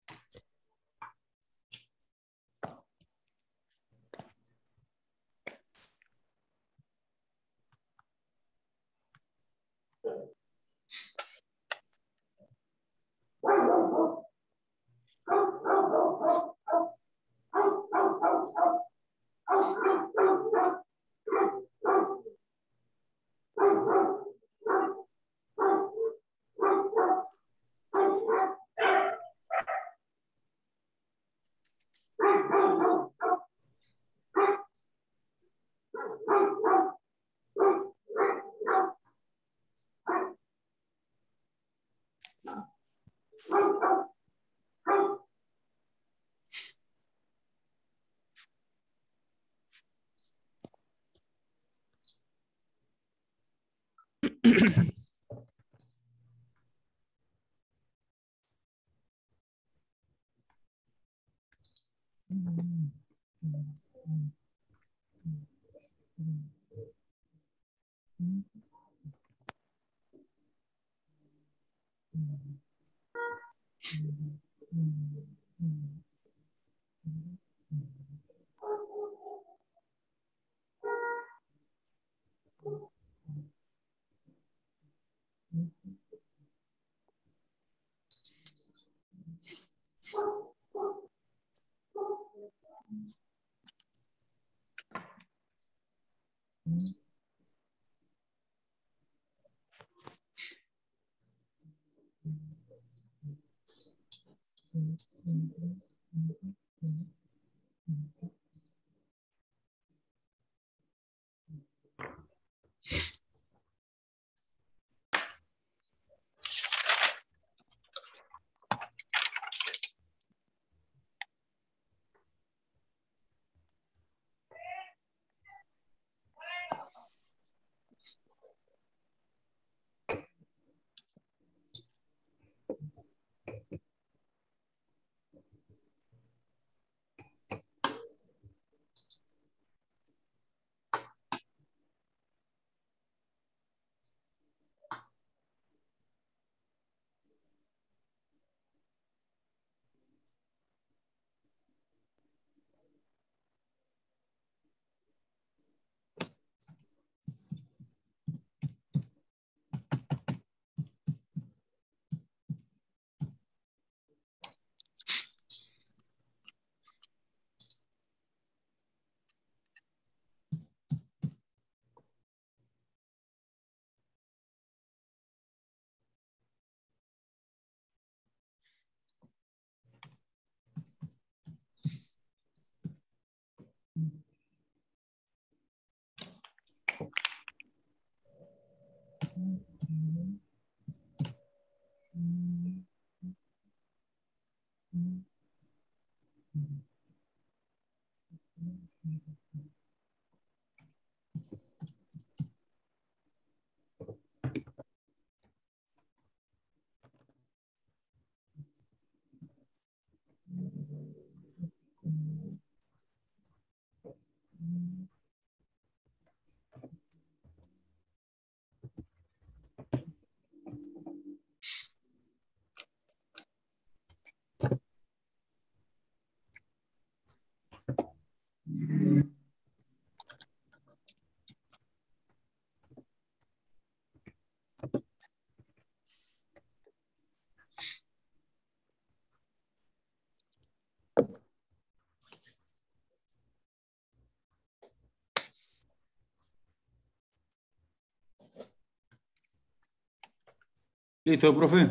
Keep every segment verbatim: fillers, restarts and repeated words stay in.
Listo, profe.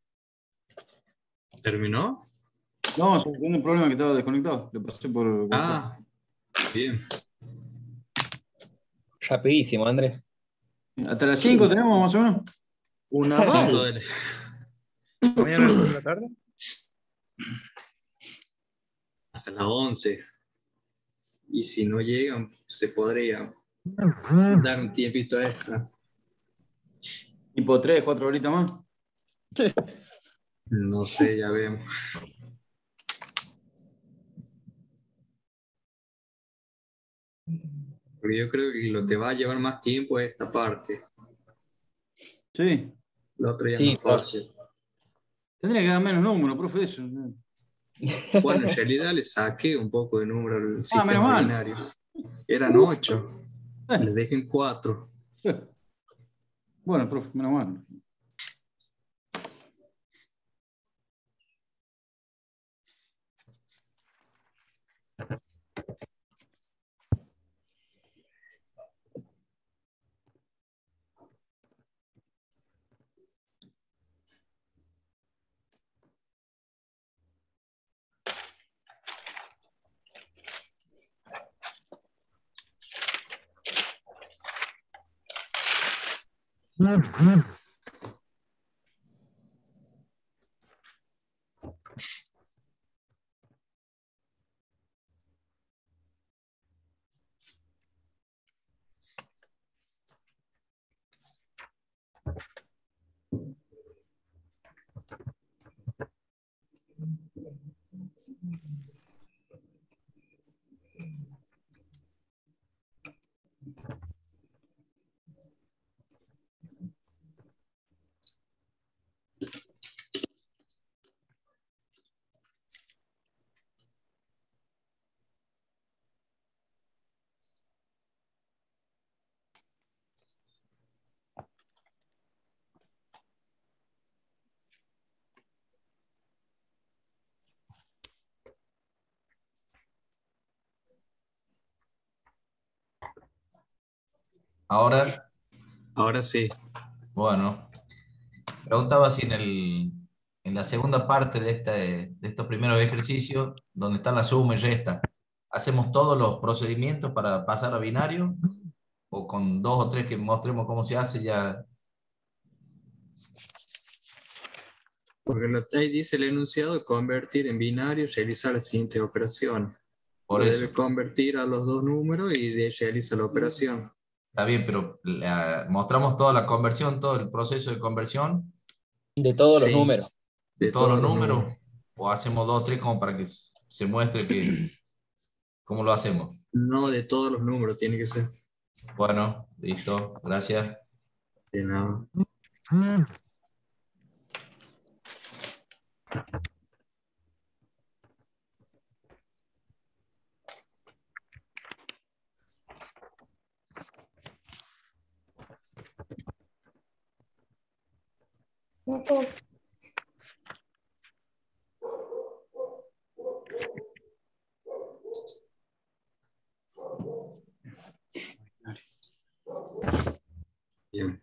¿Terminó? No, solucioné el problema que estaba desconectado. Le pasé por WhatsApp. Ah, bien. Rapidísimo, Andrés. Hasta las cinco tenemos más o menos. Una Cinco bala. de- Mañana a las cinco de la tarde. hasta las once. Y si no llegan, se podría dar un tiempito extra. Tipo tres, cuatro horitas más. No sé, ya vemos. Porque yo creo que lo que va a llevar más tiempo es esta parte. Sí. Lo otro ya es Sí, más fácil. Tendría que dar menos números, profe, eso. Bueno, en realidad le saqué un poco de número al Ah, menos sistema mal. binario. Eran ocho, les dejé en cuatro. Bueno, profe, menos mal. Ahora, Ahora sí. bueno, preguntaba si en el, en la segunda parte de, este, de estos primeros ejercicios, donde están la suma y resta, ¿hacemos todos los procedimientos para pasar a binario? ¿O con dos o tres que mostremos cómo se hace ya? Porque lo, ahí dice el enunciado, convertir en binario y realizar las siguientes operaciones. Por Lo eso, debe convertir a los dos números y de, realiza la operación. está bien, pero la- mostramos toda la conversión, todo el proceso de conversión De todos los Sí, números. de de todos los todos los números, números. o hacemos dos o tres como para que se muestre que, cómo lo hacemos. No de todos los números tiene que ser. Bueno, listo, gracias. De nada. Bien.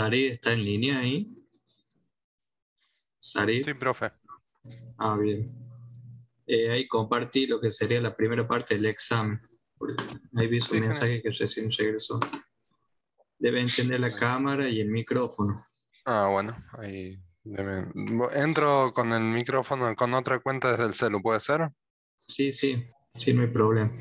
Sari está en línea ahí. Sari. Sí, profe. Ah, bien. Eh, ahí compartí lo que sería la primera parte del examen. Porque ahí vi su Sí, mensaje que recién regresó. Debe encender la cámara y el micrófono. Ah, bueno, ahí debe- entro con el micrófono con otra cuenta desde el celu, ¿puede ser? Sí, sí, sí, no hay problema.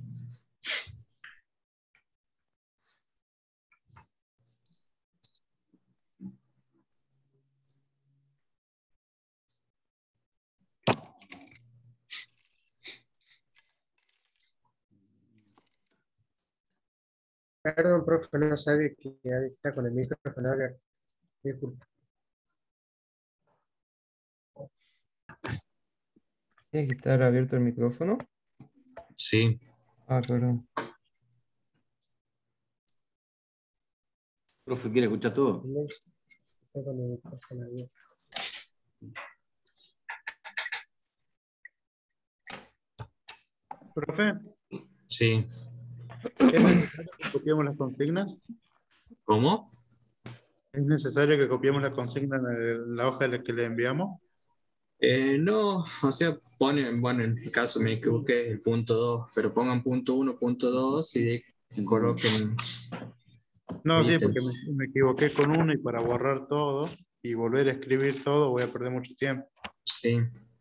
Perdón, profe, no sabía que ahí está con el micrófono abierto. Disculpe. Tiene que estar abierto el micrófono. Sí. Ah, perdón. Profe, ¿quiere escuchar todo? Está con el micrófono abierto. Profe, Sí. ¿es necesario que copiemos las consignas? ¿Cómo? ¿Es necesario que copiemos las consignas en el- la hoja de la que le enviamos? Eh, no, o sea, ponen, bueno, en mi caso me equivoqué, el punto dos, pero pongan punto uno, punto dos y de- coloquen No, sí, porque ítems. me, me equivoqué con uno y para borrar todo y volver a escribir todo voy a perder mucho tiempo. Sí.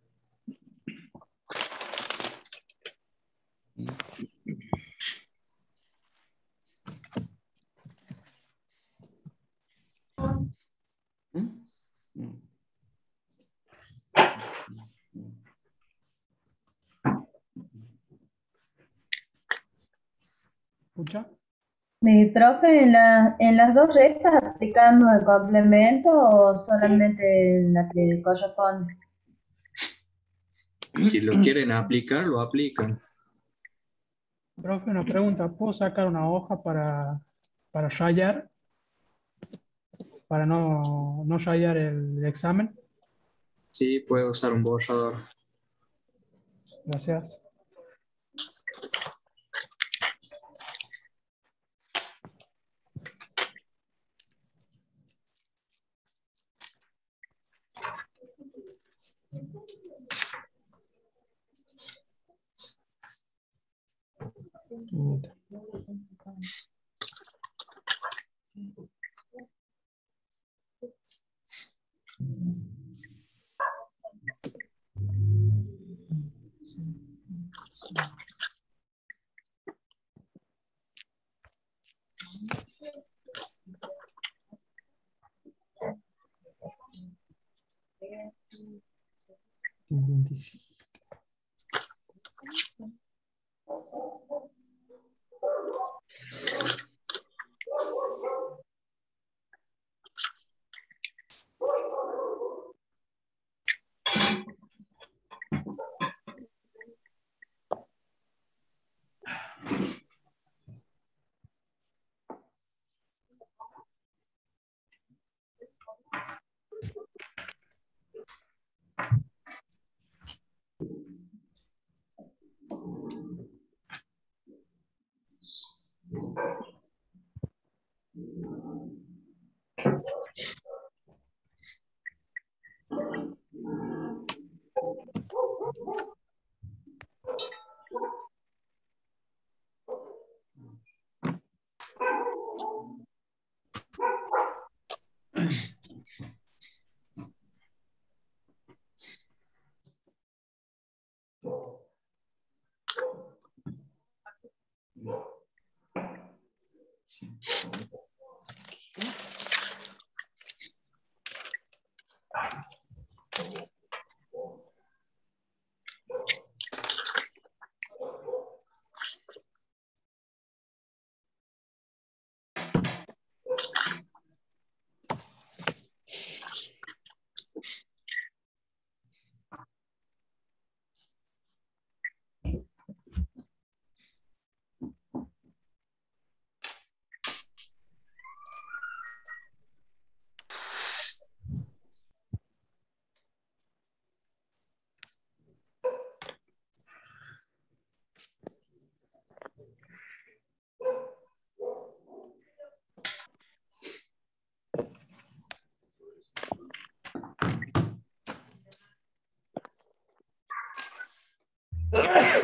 ¿Escucha? Mi profe, ¿en, la, en las dos restas aplicamos el complemento o solamente en la que corresponde? Si lo quieren aplicar, lo aplican. Profe, una pregunta, ¿puedo sacar una hoja para, para rayar? Para no, no rayar el examen. Sí, puede usar un borrador. Gracias.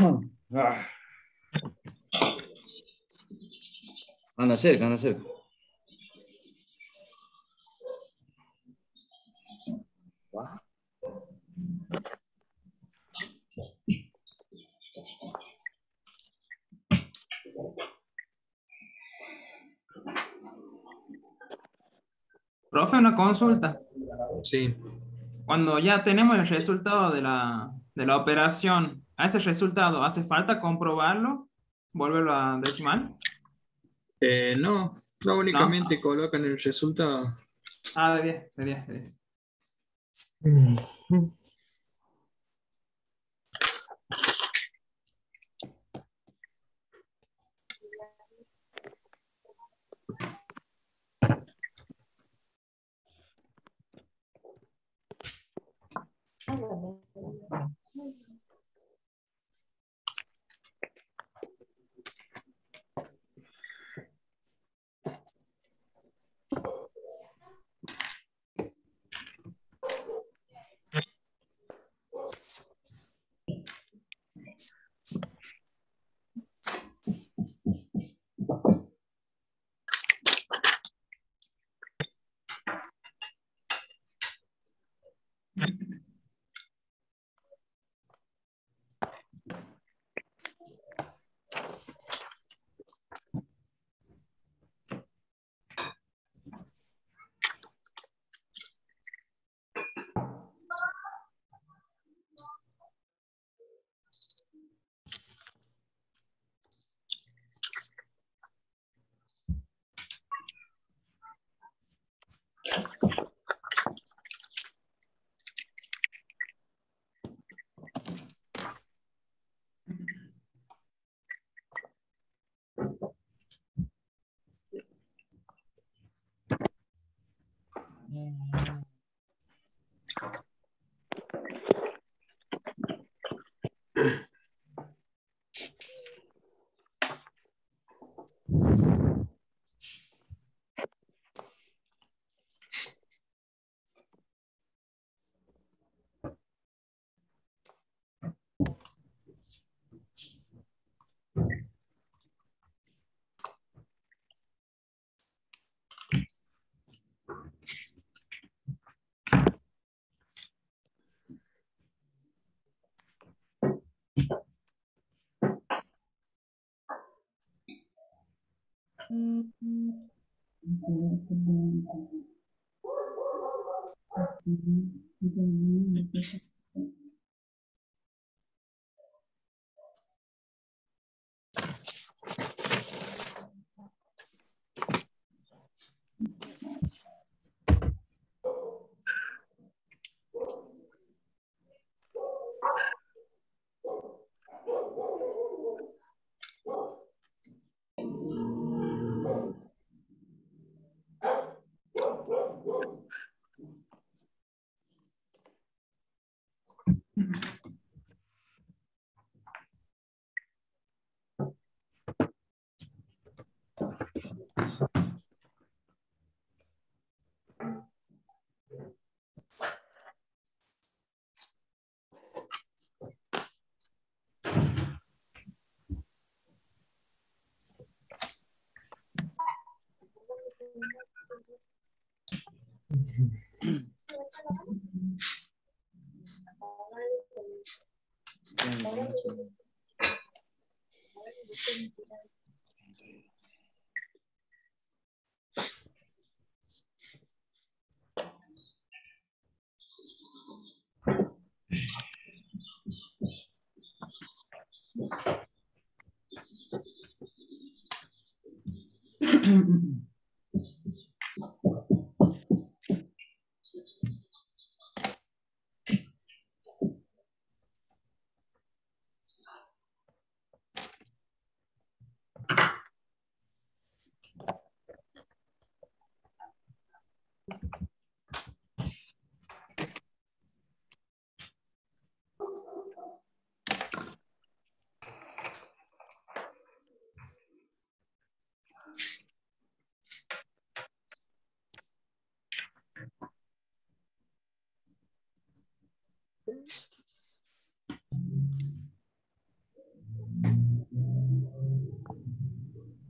Ah. Anda cerca, anda cerca. Profe, una consulta. Sí. Cuando ya tenemos el resultado de la, de la operación, ¿a ese resultado hace falta comprobarlo? ¿Volverlo a decimal? Eh, no, no ¿No? únicamente colocan el resultado. Ah, de diez, de diez, de diez. Mm.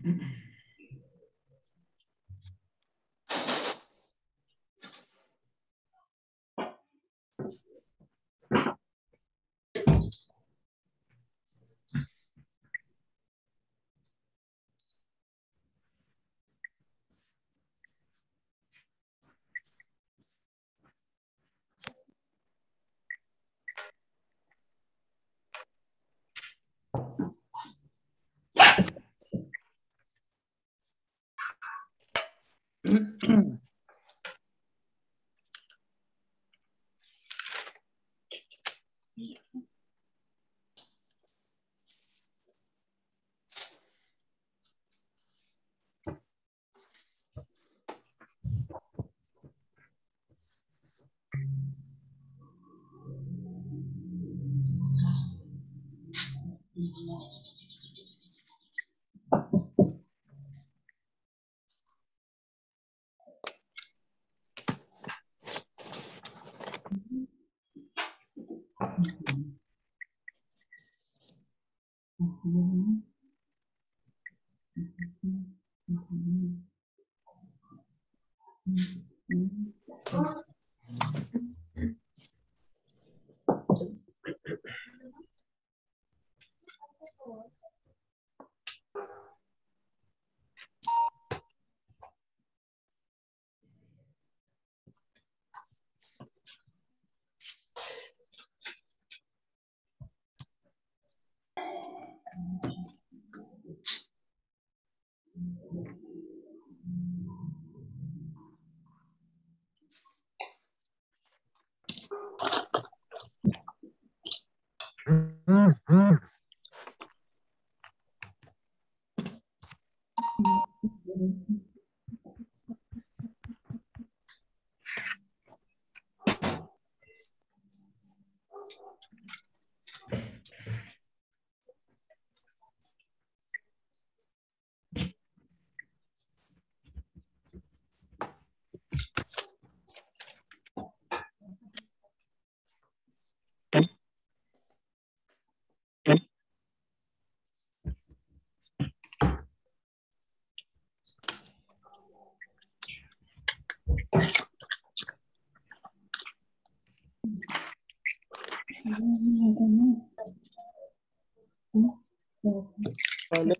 Vale.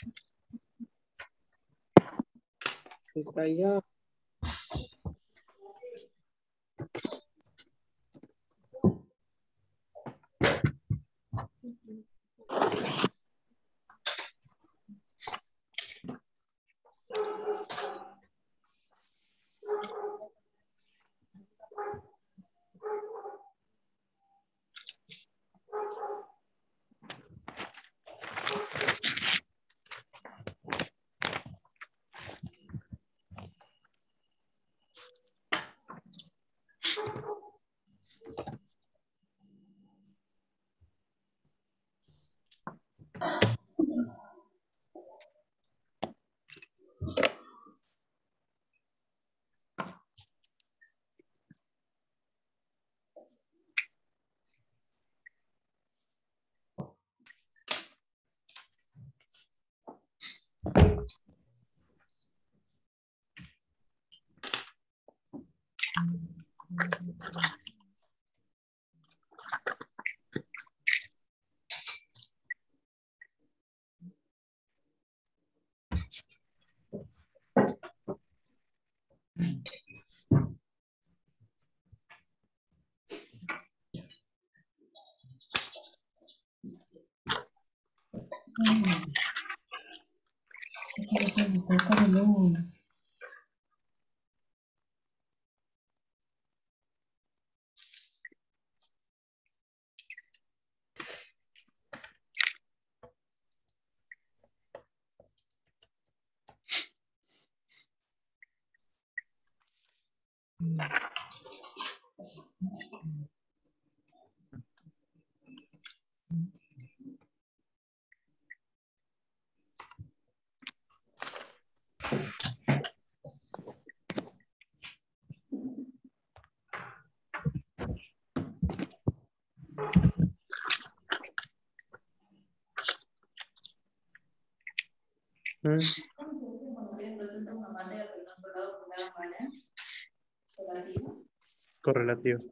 Allá. Mm. Correlativo.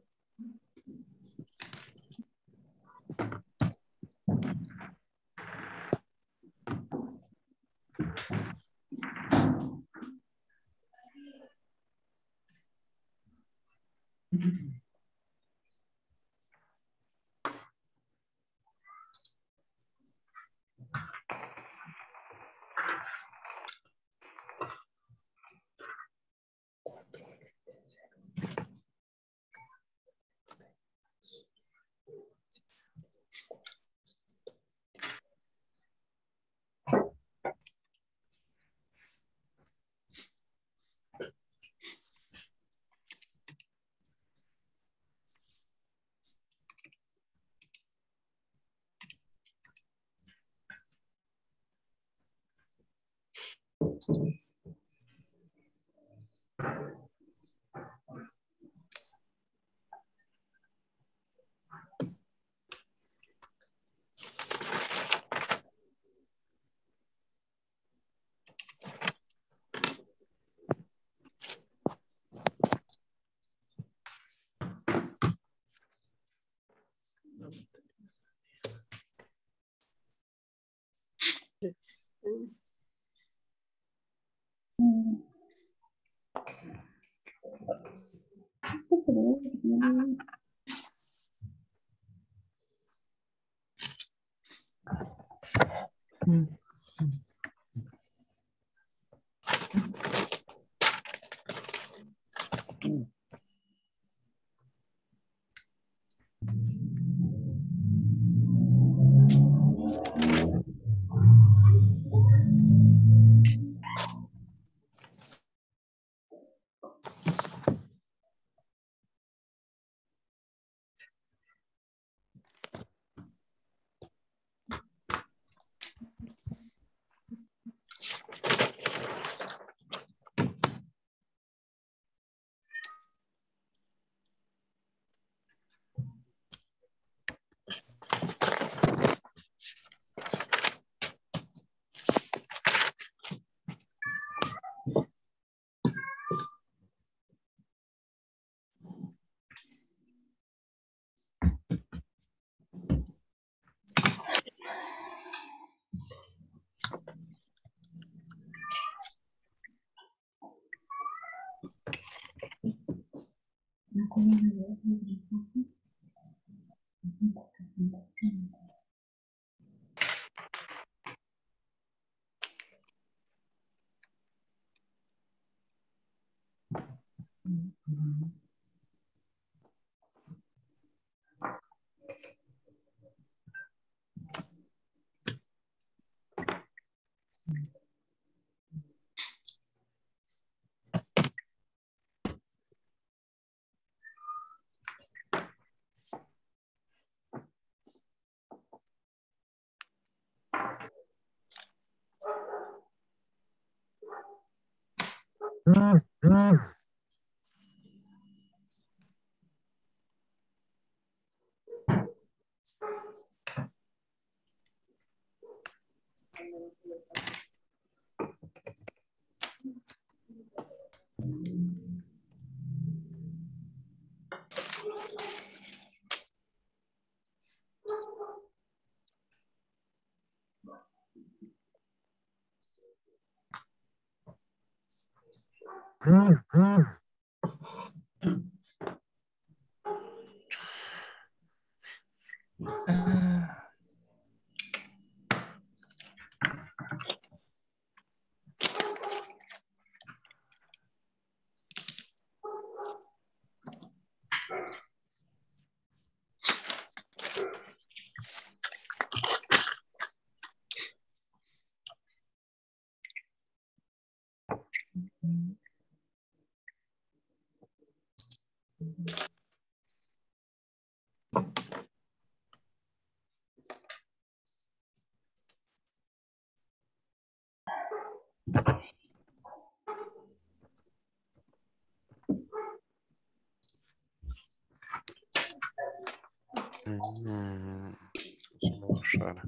Mm, es muy raro.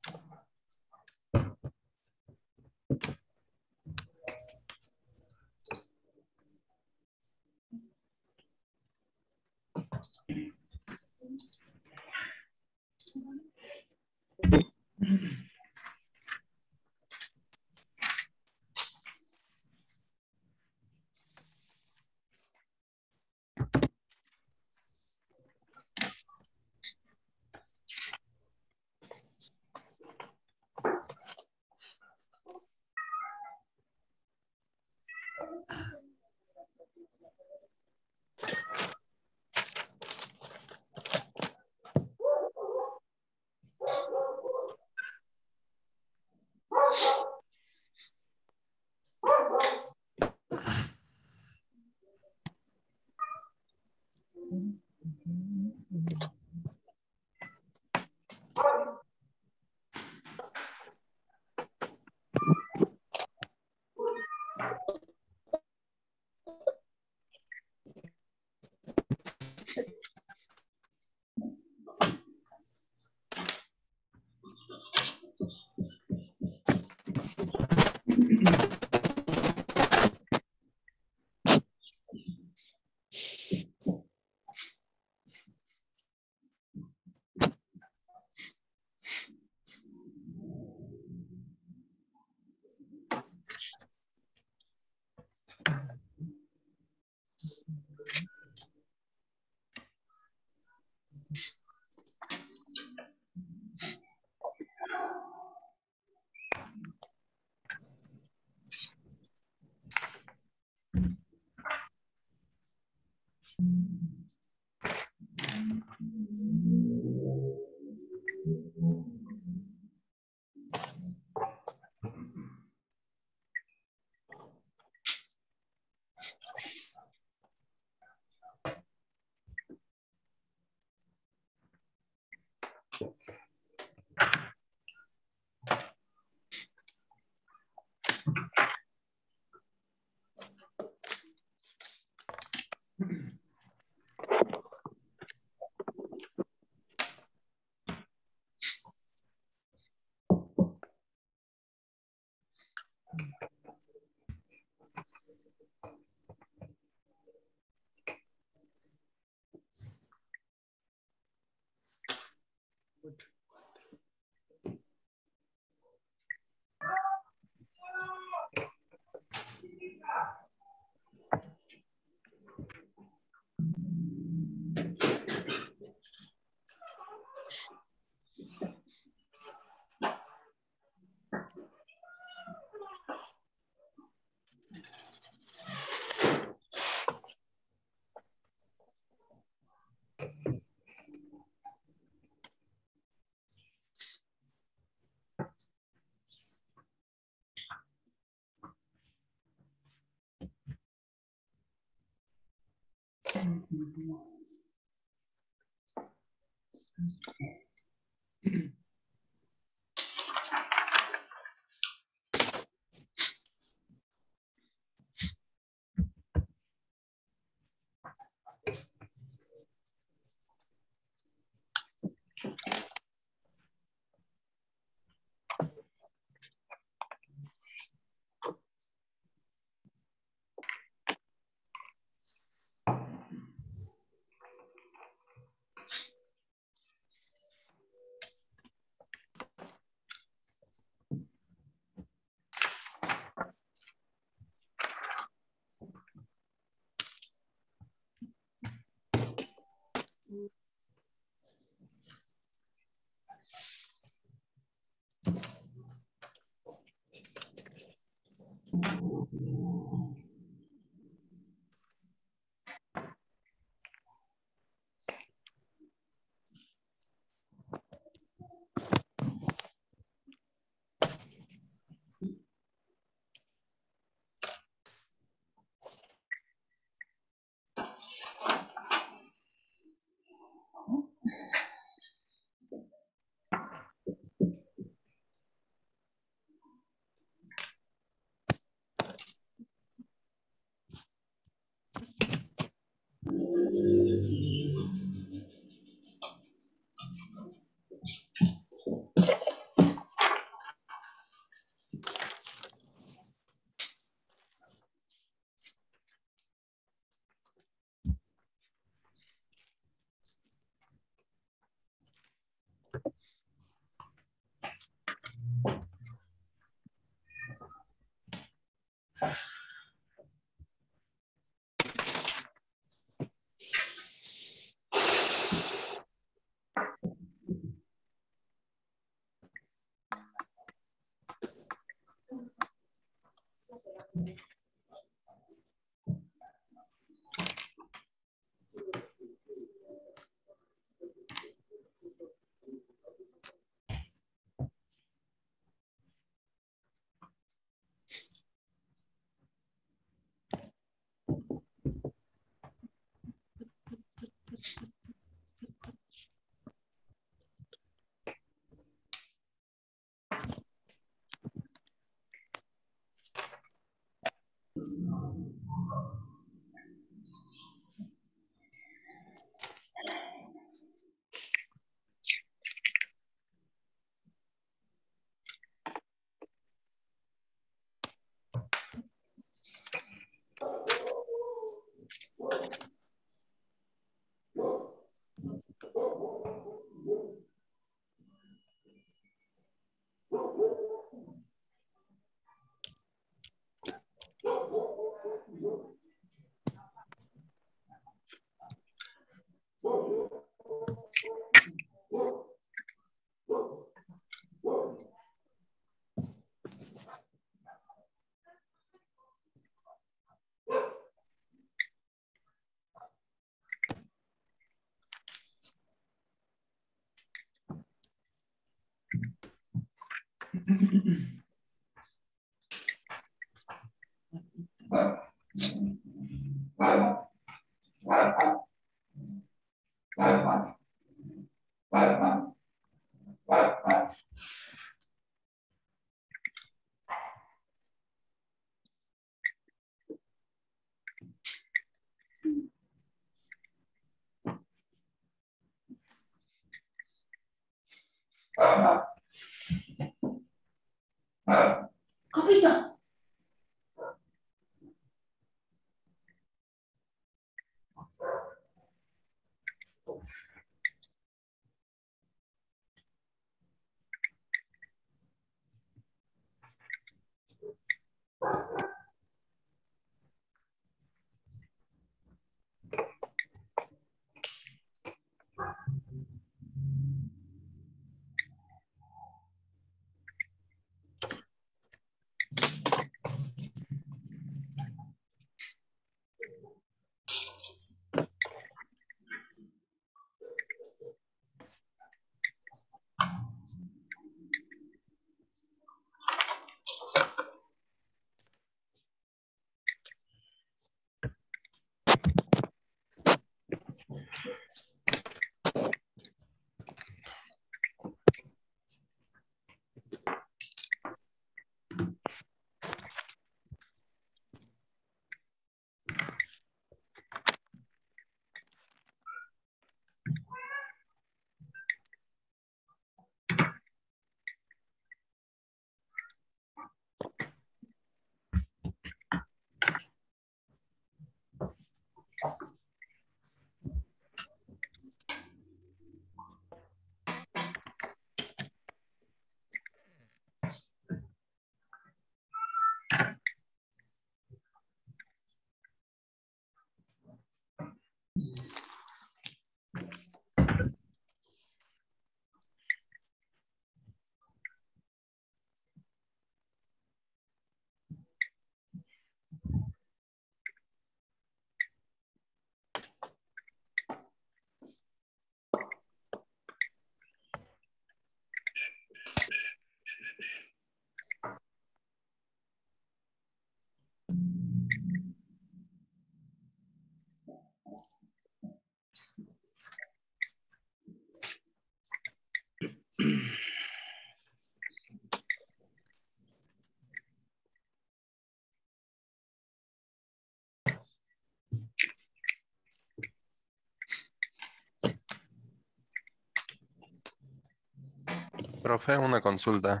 Profe, una consulta.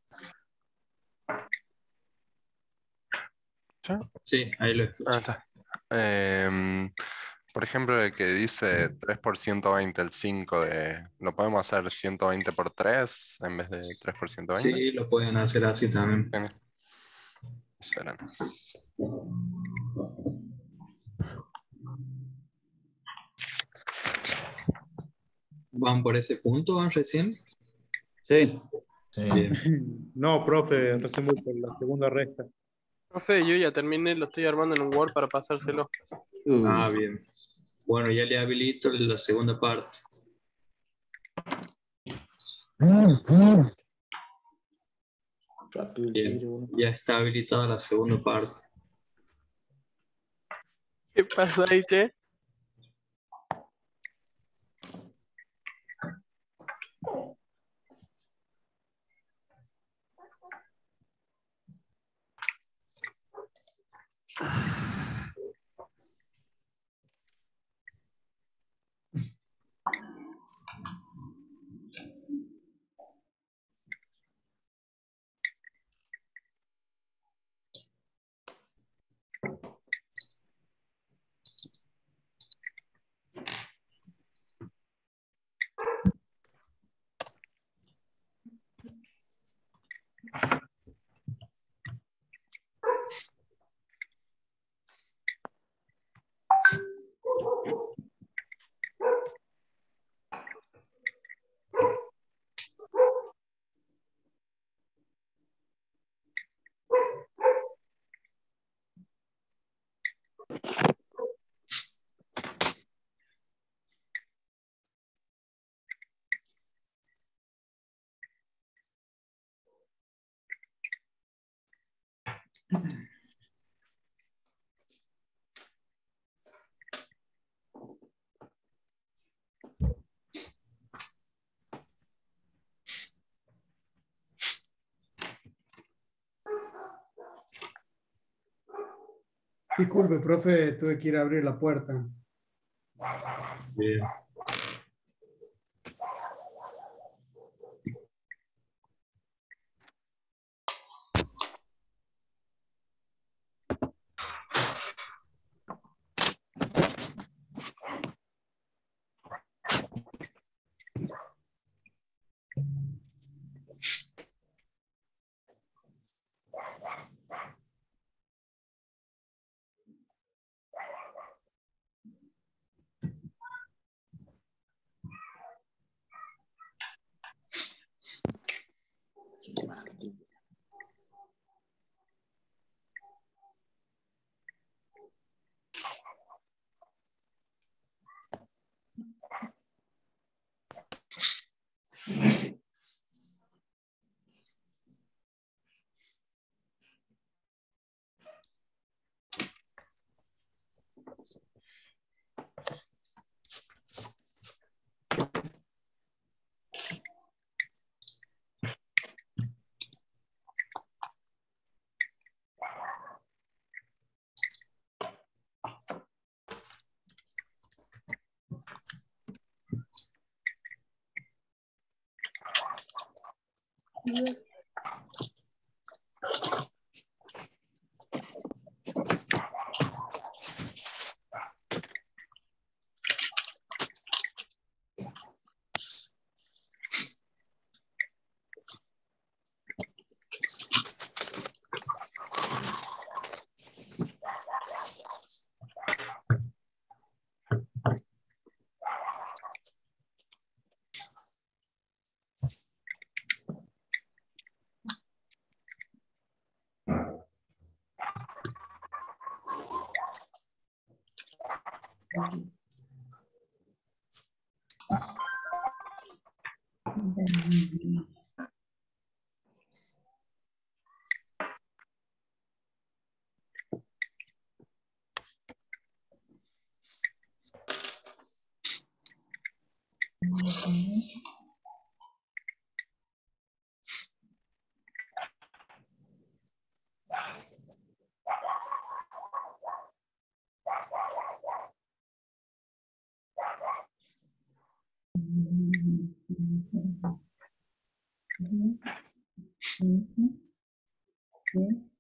¿Sí? Sí, ahí lo escucho. Ah, está. Em, por ejemplo, el que dice tres por ciento veinte, el cinco de... ¿Lo podemos hacer ciento veinte por tres en vez de tres por ciento veinte? Sí, lo pueden hacer así también. Bien. Eso era. ¿Van por ese punto? ¿Van recién? Sí. Sí. Bien. No, profe, recién voy por la segunda resta. Profe, yo ya terminé, lo estoy armando en un Word para pasárselo. Ah, Uh, bien. Bueno, ya le habilito la segunda parte. Bien, ya está habilitada la segunda parte. ¿Qué pasa ahí, che? Disculpe, profe, tuve que ir a abrir la puerta. Bien. Ujú. Ujú. Sí.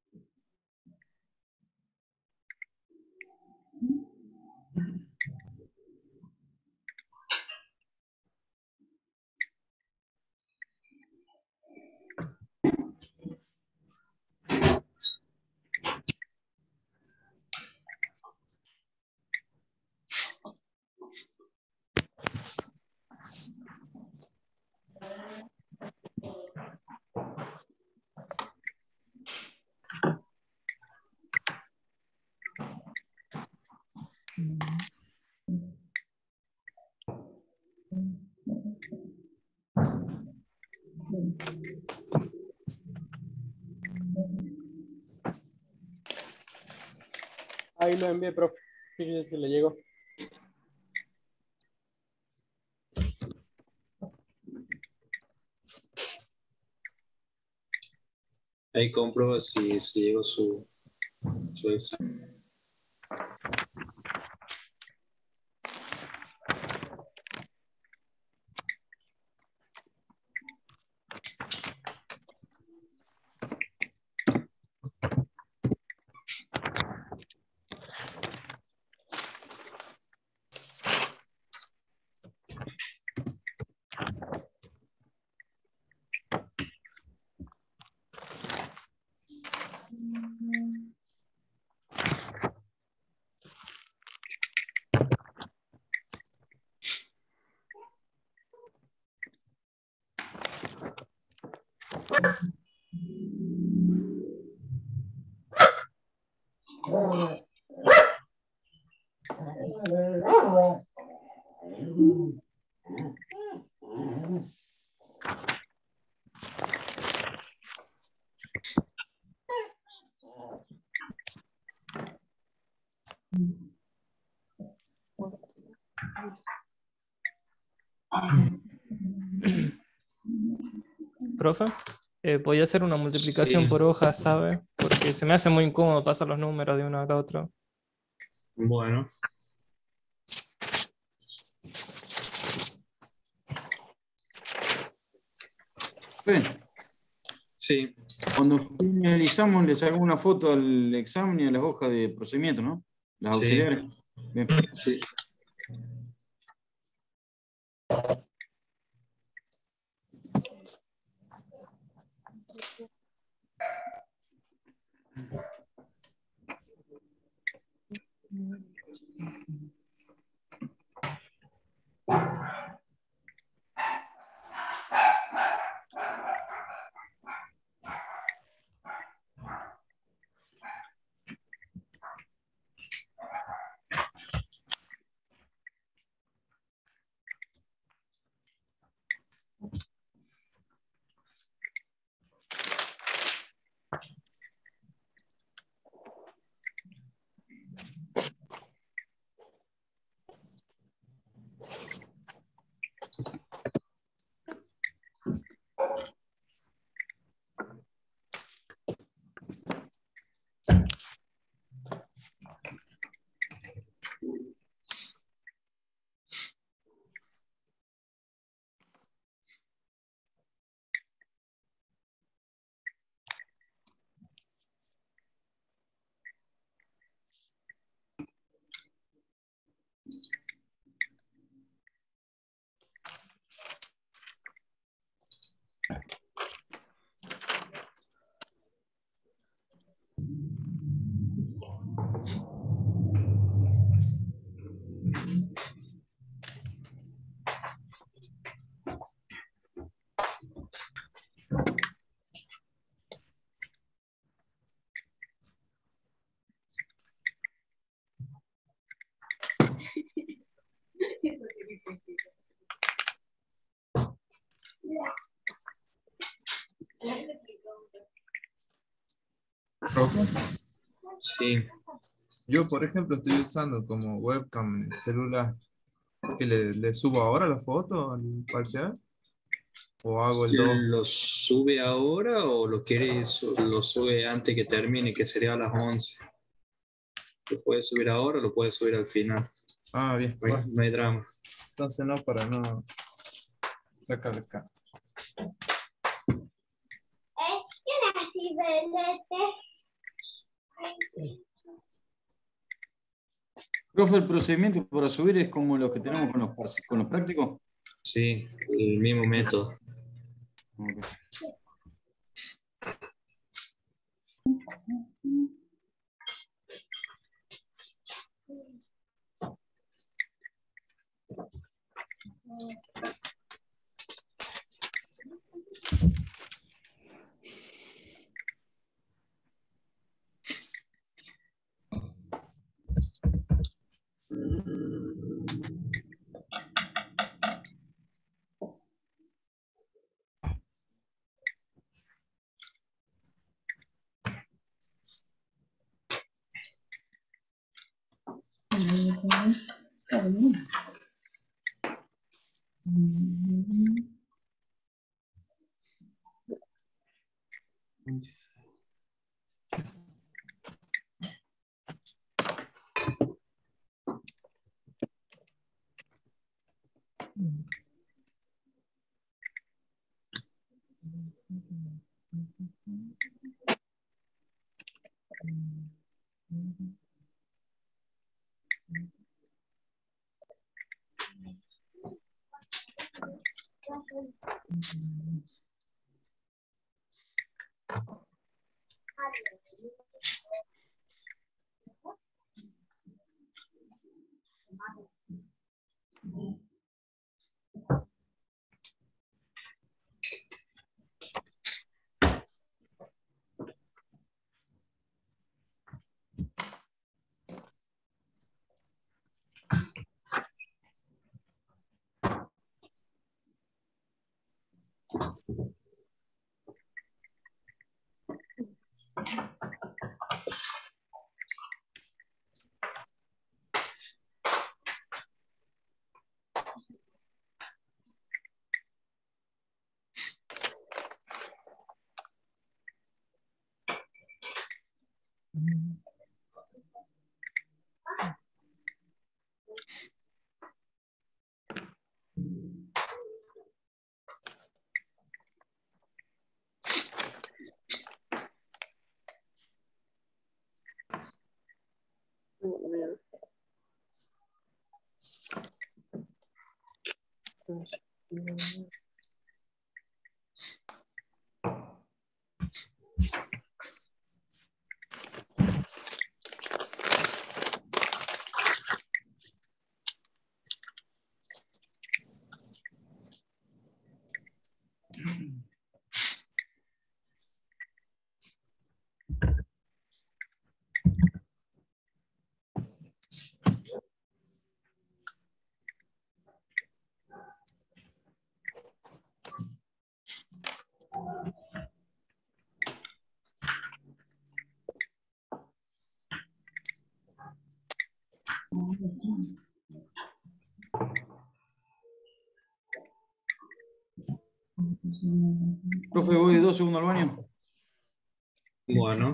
Ahí lo envié, profe. Fíjese si le llegó. Ahí comprueba si, si llegó su, su examen. Profe, eh, podía hacer una multiplicación Sí. por hoja, ¿sabe? Porque se me hace muy incómodo pasar los números de uno a otro. Bueno. Bien. Sí. Cuando finalizamos, le saco una foto al examen y a las hojas de procedimiento, ¿no? Las Sí. auxiliares. Bien. Sí. Profe, Sí. yo por ejemplo estoy usando como webcam el celular. ¿Que le, le subo ahora la foto al parcial? ¿O hago el dos? ¿Lo sube ahora o lo quiere su- lo sube antes que termine, que sería a las once? Lo puede subir ahora o lo puede subir al final. Ah, bien. No hay, Bueno, no hay drama. entonces no, para no sacar acá. Profe, el procedimiento para subir es como los que tenemos con los, parci- con los prácticos. Sí, el mismo método. Ok. Profe, voy dos segundos al baño. Bueno.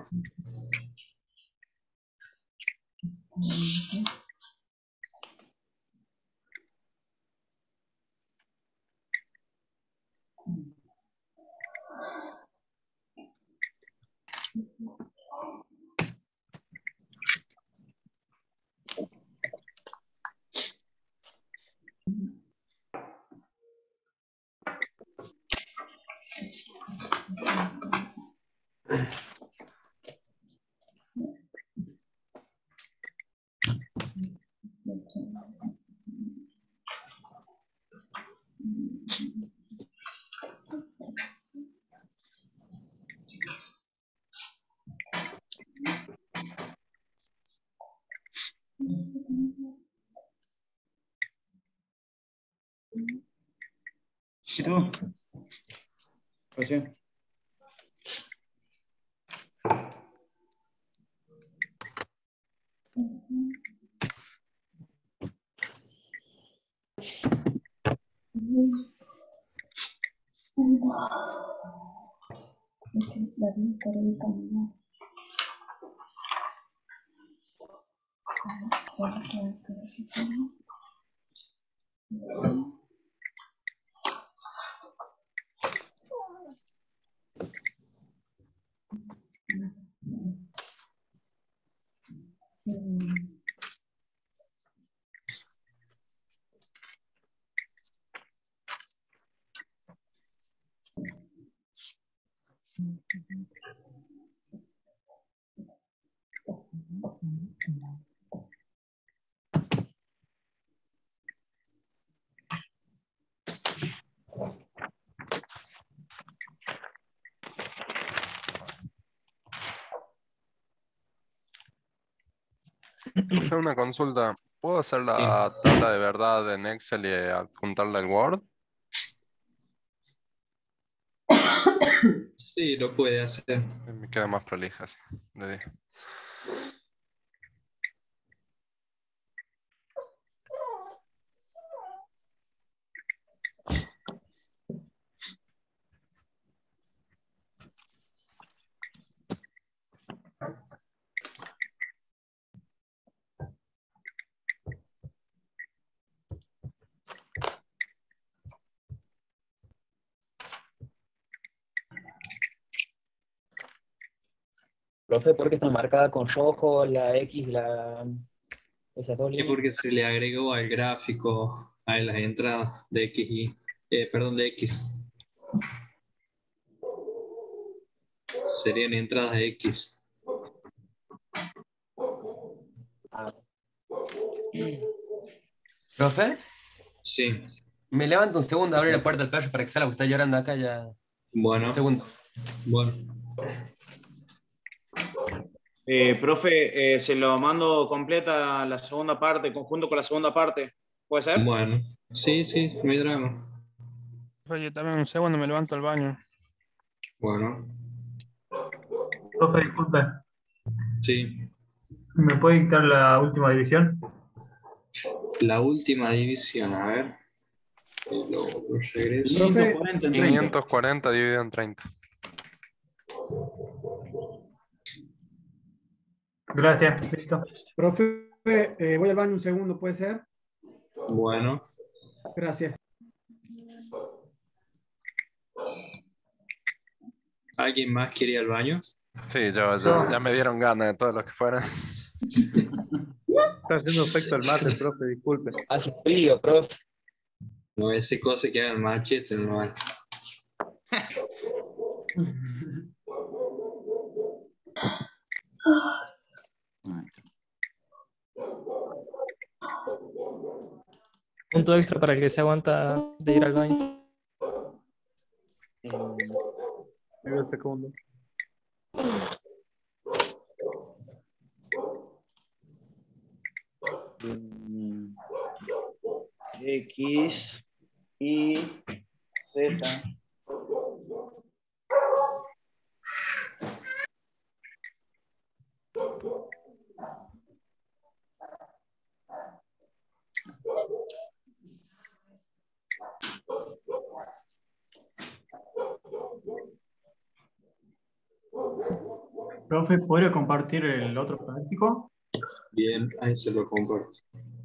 ¿Y tú? Gracias. Profe, una consulta. ¿Puedo hacer la tabla de verdad en Excel y adjuntarla al Word? Sí, lo puede hacer. Me queda más prolija así. Le di. Profe, ¿por qué está marcada con rojo la X, la, esas dos Y líneas? porque se le agregó al gráfico a las entradas de X y, eh, perdón, de X. Serían entradas de X. ¿Profe? Sí. Me levanto un segundo a abrir la puerta del perro para que salga, porque está llorando acá ya. Bueno. Un segundo. Bueno. Eh, profe, eh, se lo mando completa la segunda parte, conjunto con la segunda parte. ¿Puede ser? Bueno. Sí, sí, no hay drama. Oye, también un segundo, me levanto al baño. Bueno. Profe, disculpe. Sí. ¿Me puede dictar la última división? La última división, a ver. Y luego regreso. quinientos cuarenta en treinta. quinientos cuarenta dividido en treinta. Gracias, listo. Profe, eh, voy al baño un segundo, ¿puede ser? Bueno. Gracias. ¿Alguien más quiere ir al baño? Sí, yo, ya, ya me dieron ganas de todos los que fueran. Está haciendo efecto el mate, profe, disculpe. Hace frío, profe. No, ese cosa que hagan machete, no hay. Punto extra para el que se aguanta de ir al baño. Medio segundo. X, Y, Z. Profe, ¿podría compartir el otro práctico? Bien, ahí se lo comparto.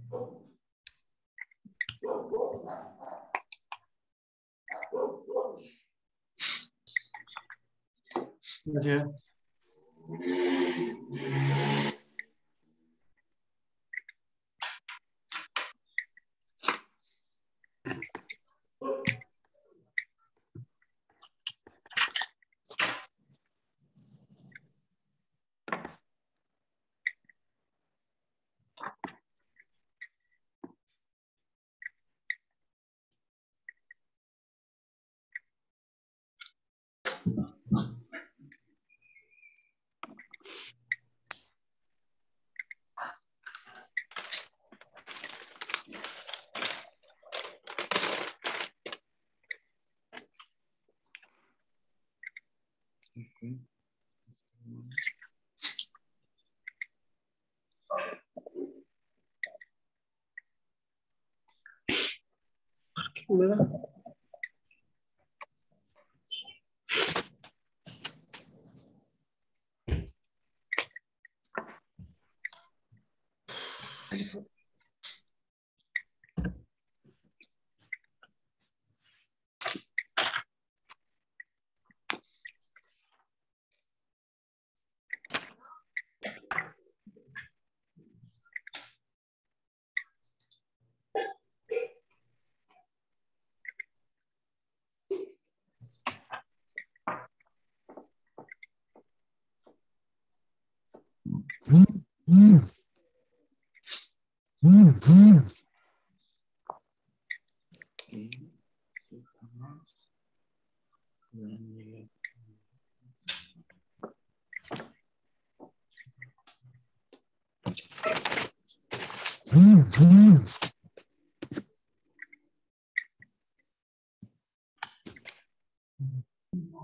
Gracias.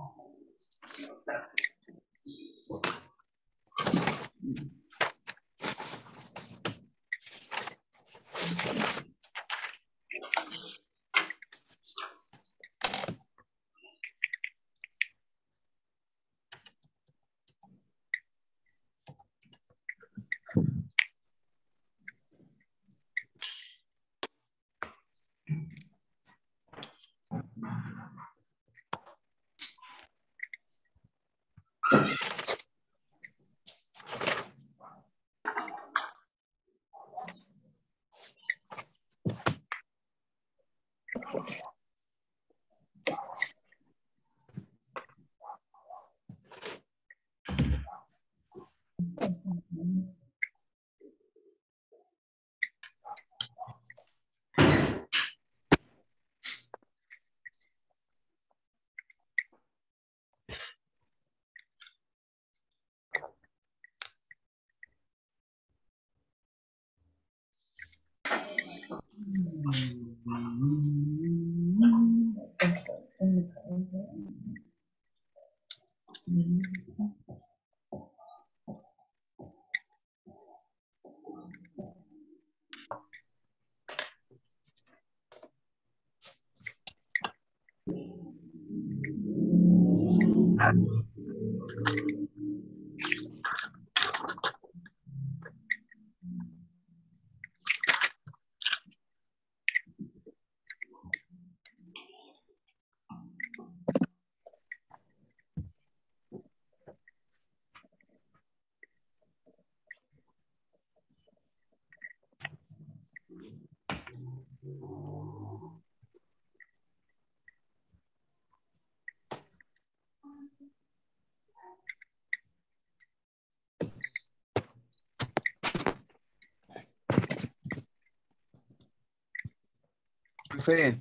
Profe,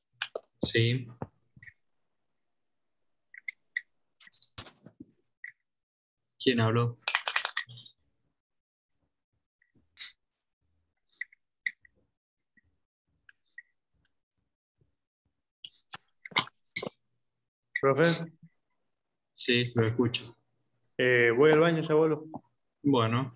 Sí. ¿Quién habló? Profe, Sí, lo escucho. eh, voy al baño, ya vuelvo. Bueno.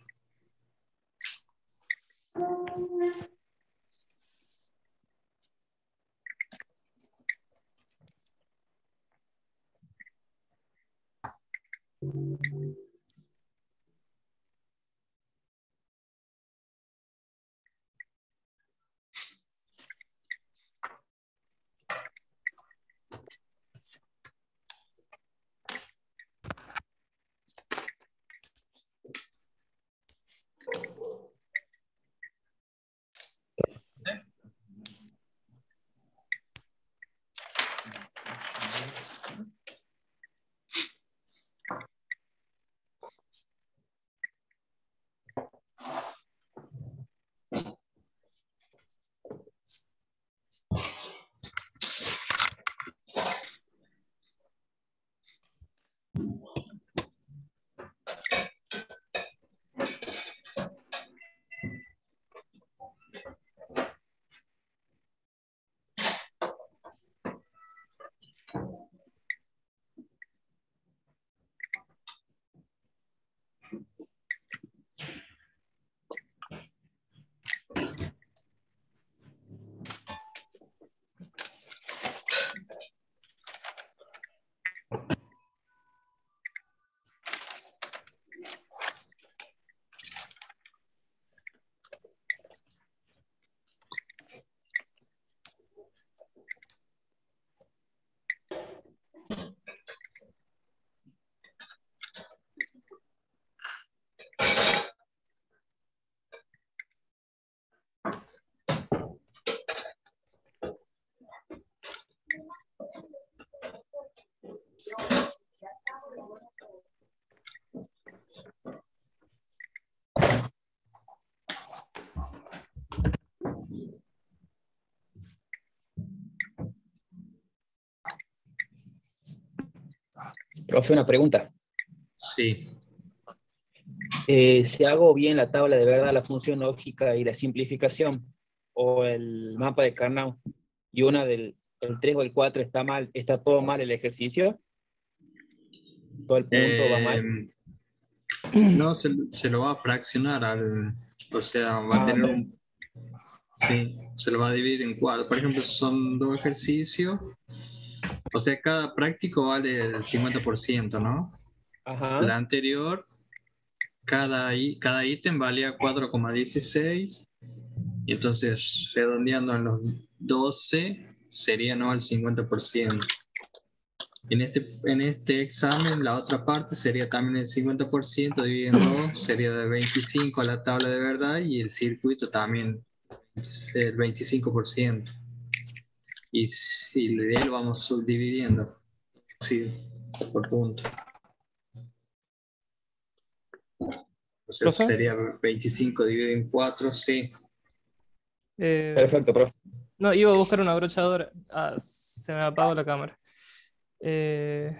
profe, una pregunta. Sí. Eh, si hago bien la tabla de verdad, la función lógica y la simplificación, o el mapa de Carnot, y una del el tres o el cuatro está mal, está todo mal el ejercicio, todo el punto va mal. Eh, no, se, se lo va a fraccionar al, o sea, va a Ah, tener ok. un, sí, se lo va a dividir en cuatro. Por ejemplo, son dos ejercicios, o sea, cada práctico vale el cincuenta por ciento, ¿no? Ajá. La anterior, cada, í- cada ítem valía cuatro coma dieciséis, y entonces redondeando a los doce sería, ¿no?, el cincuenta por ciento. En este, en este examen, la otra parte sería también el cincuenta por ciento dividido en dos, sería de veinticinco a la tabla de verdad, y el circuito también es el veinticinco por ciento. Y si de él vamos subdividiendo, sí, por punto. O sea, ¿Profe? sería veinticinco dividido en cuatro, sí. Eh, Perfecto, profe. no, iba a buscar una brochadora. Ah, se me apagó la cámara. Eh,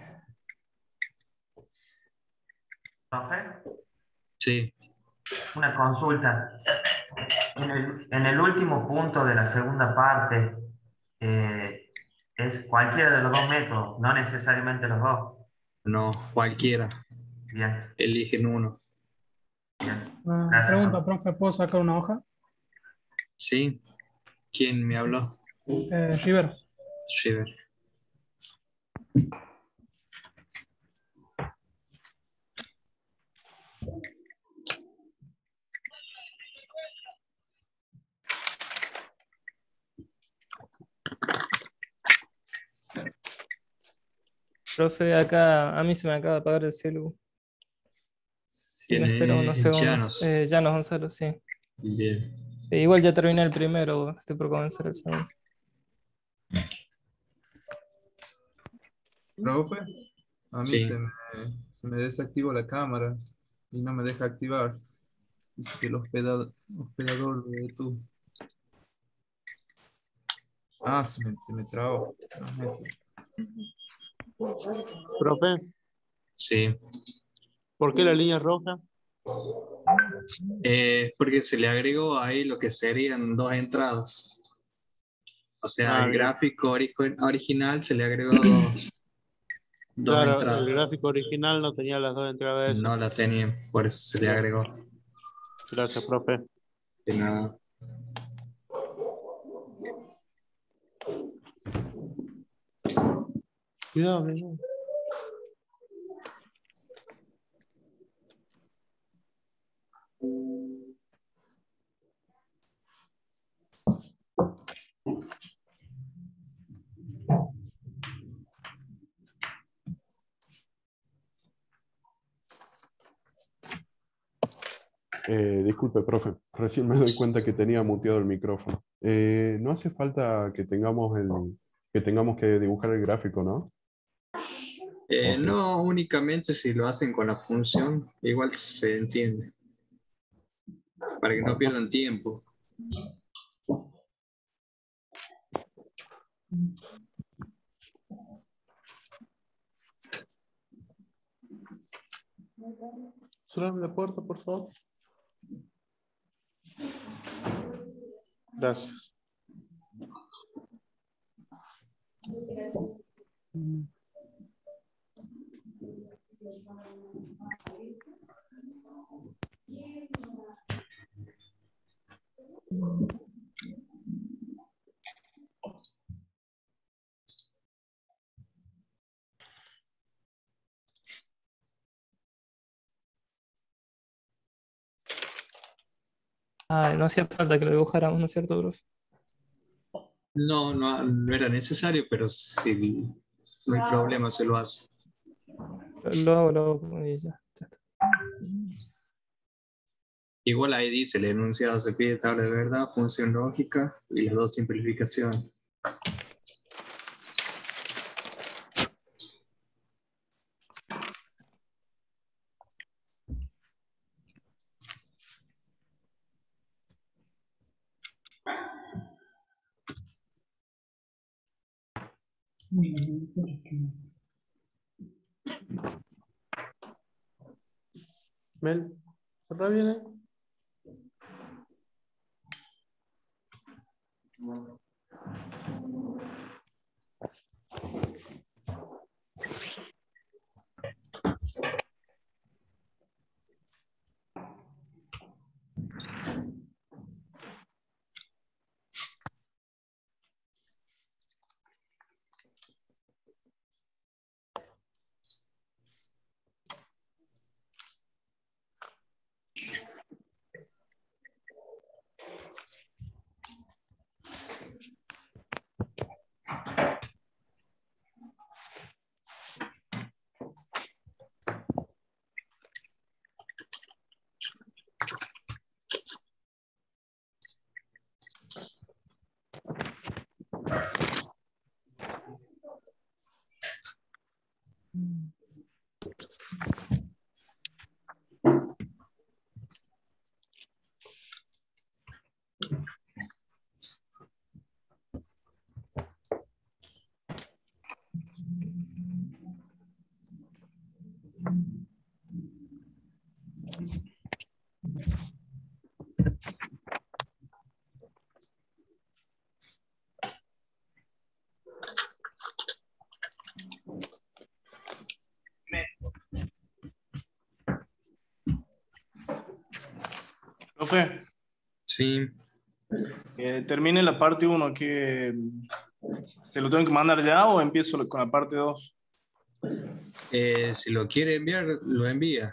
Profe, Sí. una consulta. En el, en el último punto de la segunda parte, eh, es cualquiera de los dos métodos, no necesariamente los dos. No, cualquiera. Bien, Eligen uno. bien. Ah, Gracias, pregunta, profe. profe, ¿puedo sacar una hoja? ¿Sí? ¿Quién me habló? Eh, River. Shiver. profe, acá a mí se me acaba de apagar el celu. Si me espera unos Tiene segundos. Llanos. Eh, Llanos Gonzalo, sí. Bien. Eh, igual ya terminé el primero, estoy por comenzar el segundo. Profe, a mí Sí. se me, se me desactivó la cámara y no me deja activar. Dice que el hospedado- hospedador de tú. Ah, se me, se me trabó. Ah, eso. Profe, Sí. ¿por qué la línea roja? Eh, porque se le agregó ahí lo que serían dos entradas. O sea, Ah, el bien. gráfico ori- original se le agregó dos, dos Claro, el entradas. gráfico original no tenía las dos entradas esas. No la tenía, por eso se le Bien. agregó. Gracias, profe. De nada. Cuidado, mi amor. Eh, disculpe, profe, recién me doy cuenta que tenía muteado el micrófono. Eh, no hace falta que tengamos el, que tengamos que dibujar el gráfico, ¿no? Eh, ¿O sí? no, únicamente si lo hacen con la función, igual se entiende. Para que no pierdan tiempo. Cerrame la puerta, por favor. Gracias. Ah, no hacía falta que lo dibujáramos, ¿no es cierto, profe? No, no, no era necesario, pero si no hay problema, se lo hace. Lo hago, lo hago y ya. ya está. Igual ahí dice, el enunciado se pide tabla de verdad, función lógica y las dos simplificaciones. Mel, cerra bien ahí. Profe, Sí. eh, termine la parte uno, que ¿te lo tengo que mandar ya o empiezo con la parte dos? Eh, si lo quiere enviar, lo envía.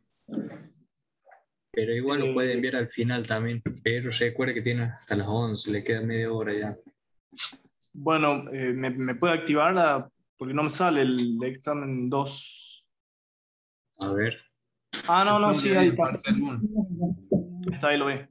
Pero igual lo puede Eh, enviar al final también. Pero recuerde que tiene hasta las once, le queda media hora ya. Bueno, eh, ¿me, me puede activarla? Porque no me sale el examen dos. A ver. Ah, no, no, Sí, sí, ahí ahí en está. parcial uno. Está, ahí lo ve.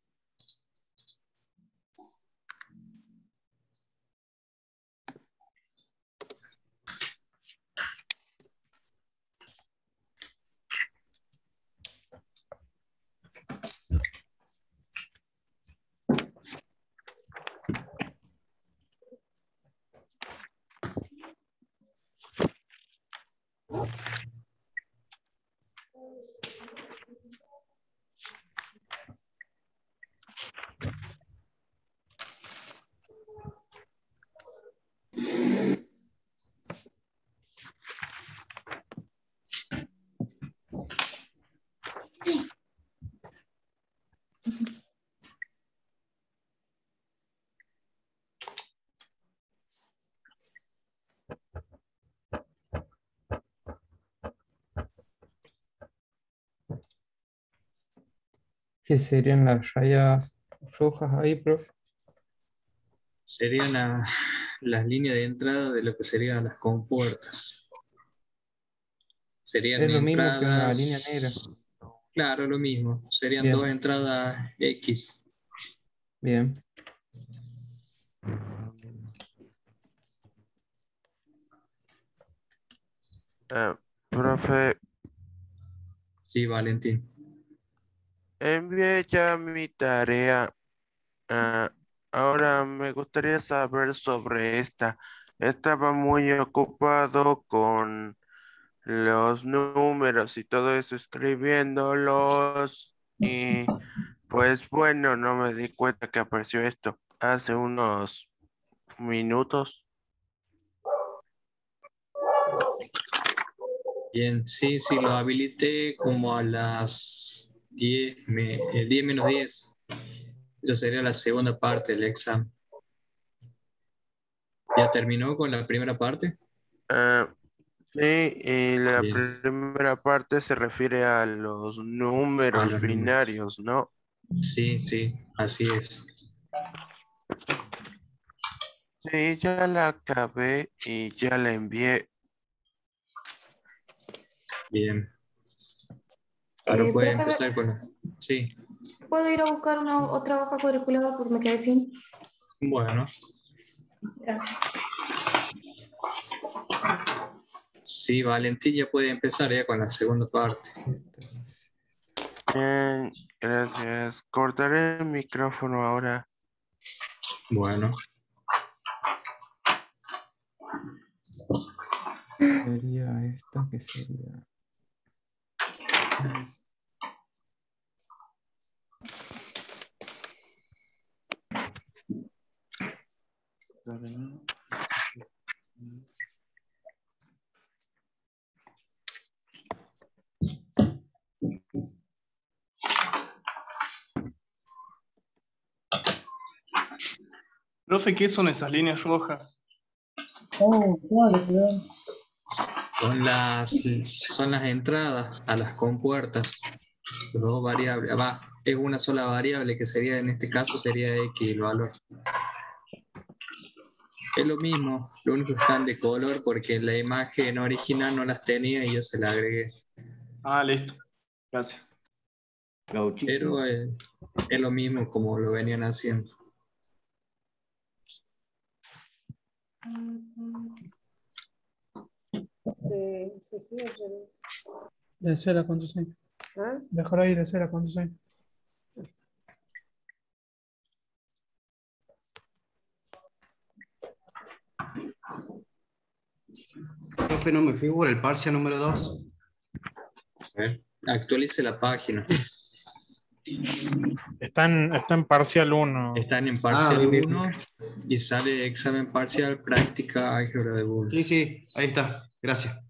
¿Qué serían las rayas rojas ahí, profe? Serían la- las líneas de entrada de lo que serían las compuertas. Serían Es lo mismo que una entradas. línea negra. Claro, lo mismo. Serían Bien. dos entradas X. Bien. Eh, profe, Sí, Valentín. envié ya mi tarea. Ah, ahora me gustaría saber sobre esta. Estaba muy ocupado con los números y todo eso, escribiéndolos. Y pues bueno, no me di cuenta que apareció esto hace unos minutos. Bien, sí, sí, lo habilité como a las diez, me- eh, diez menos diez. Eso sería la segunda parte del examen. ¿Ya terminó con la primera parte? Ah, sí, y la Bien. primera parte se refiere a los A números los números. binarios, ¿no? Sí, sí, así es. Sí, ya la acabé y ya la envié. Bien. Ahora Eh, puede profe, ¿me- empezar con la... Sí, ¿puedo ir a buscar una otra hoja curricular porque me quedé sin? bueno. Gracias. Sí, Valentín ya puede empezar ya con la segunda parte. Bien, gracias. Cortaré el micrófono ahora. Bueno. Sería esta, que sería. Profe, ¿qué son esas líneas rojas? Oh, claro, claro. Son las, son las entradas a las compuertas. Los dos variables. Va, es una sola variable que sería, en este caso, sería X el valor. Es lo mismo, lo único que están de color porque la imagen original no las tenía y yo se la agregué. Ah, listo. Gracias. Pero eh, es lo mismo como lo venían haciendo. Se, se cierra. De cero a cuánto seis. ¿Ah? Déjalo ahí de cero a cuánto seis. Profe, no me figura el parcial número dos. A ver, actualice la página. Están, está en parcial uno. Están en Ah, parcial bien, bien. uno y sale examen parcial, práctica, álgebra de Boole. Sí, sí, ahí está. Gracias.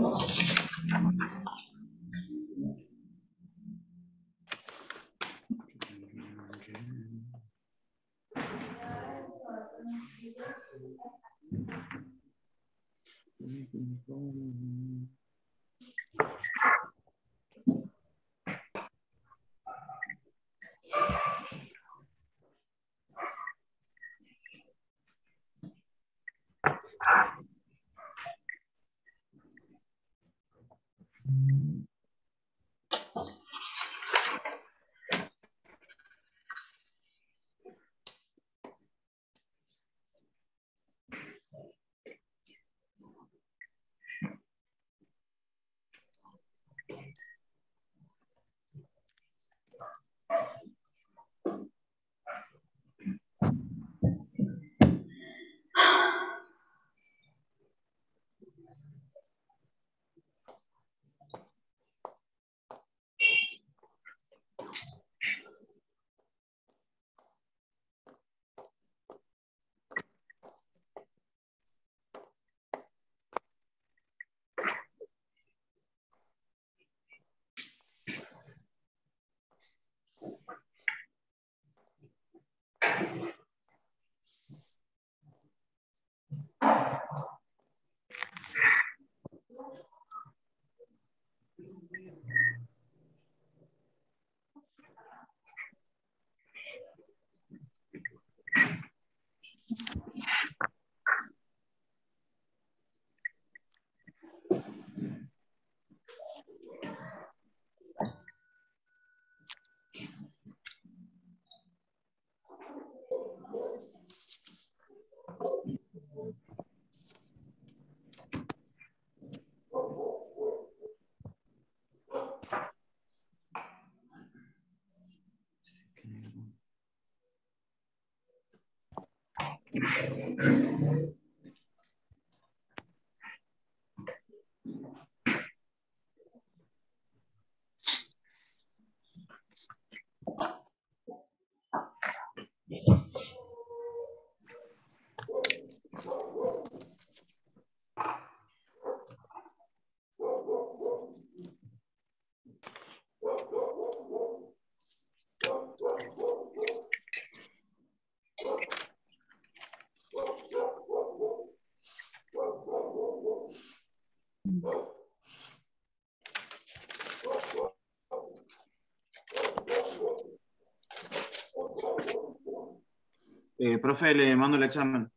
Eh, profe, le mando el examen.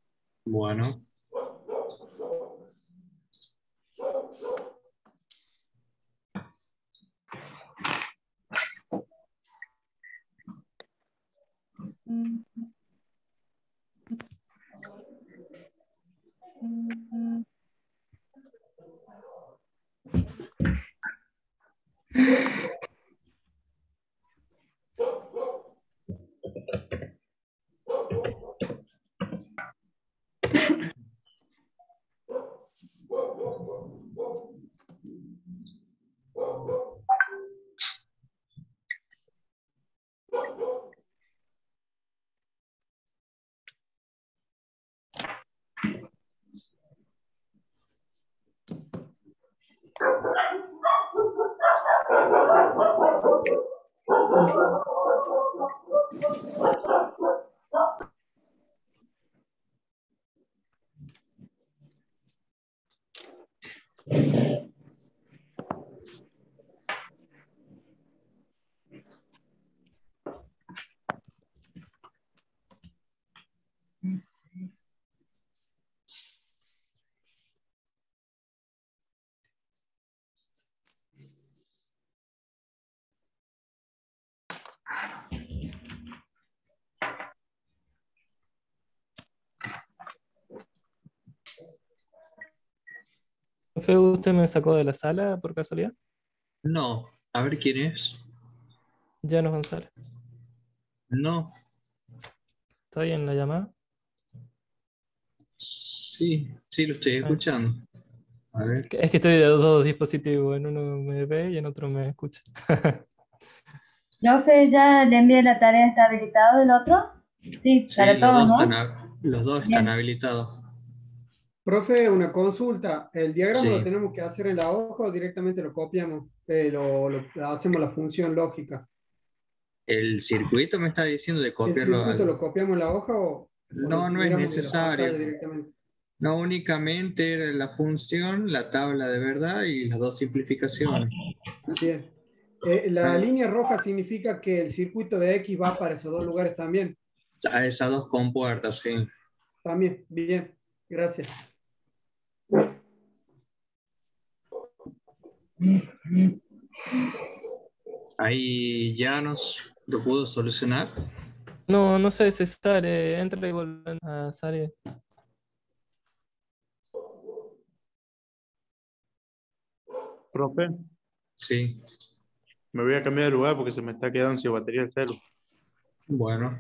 Bueno. Profe, ¿usted me sacó de la sala por casualidad? No, a ver quién es. Llanos González. No, ¿Está ahí en la llamada? sí, sí lo estoy escuchando. A ver. Es que estoy de dos dispositivos, en uno me ve y en otro me escucha. Profe, ¿ya le envié la tarea? ¿Está habilitado el otro? Sí, Sí, para los todos, dos ¿no? están, hab- los dos Bien. están habilitados. Profe, una consulta. ¿El diagrama Sí. lo tenemos que hacer en la hoja o directamente lo copiamos? Eh, lo, lo- hacemos la función lógica. El circuito me está diciendo de ¿El copiarlo circuito al... lo copiamos en la hoja o, o No, lo no es miramos de la pantalla necesario. directamente? No, únicamente era la función, la tabla de verdad y las dos simplificaciones. Bien. Eh, la Ah. línea roja significa que el circuito de X va para esos dos lugares también. A esas dos compuertas, sí. También, bien. Gracias. Ahí ya nos lo pudo solucionar. No, no sé si Sare, entra y vuelve a Sare. Profe, Sí, me voy a cambiar de lugar porque se me está quedando sin batería el celu. bueno.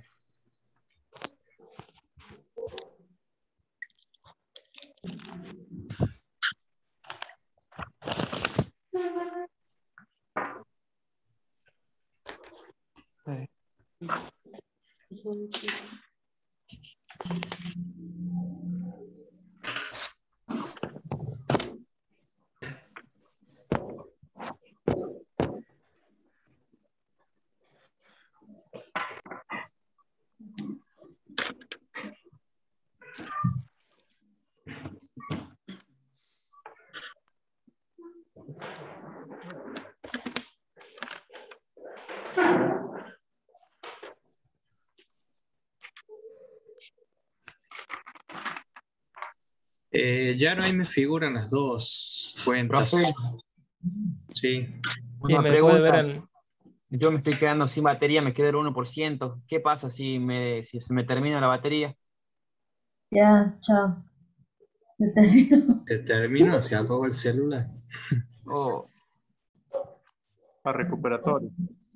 Eh, ya no ahí me figuran las dos cuentas. Profe. Sí. Una me puede ver pregunta. en- Yo me estoy quedando sin batería, me queda el uno por ciento. ¿Qué pasa si, me, si se me termina la batería? Ya, chao. Se terminó. Se termina, se apagó el celular. Oh, Para recuperatorio.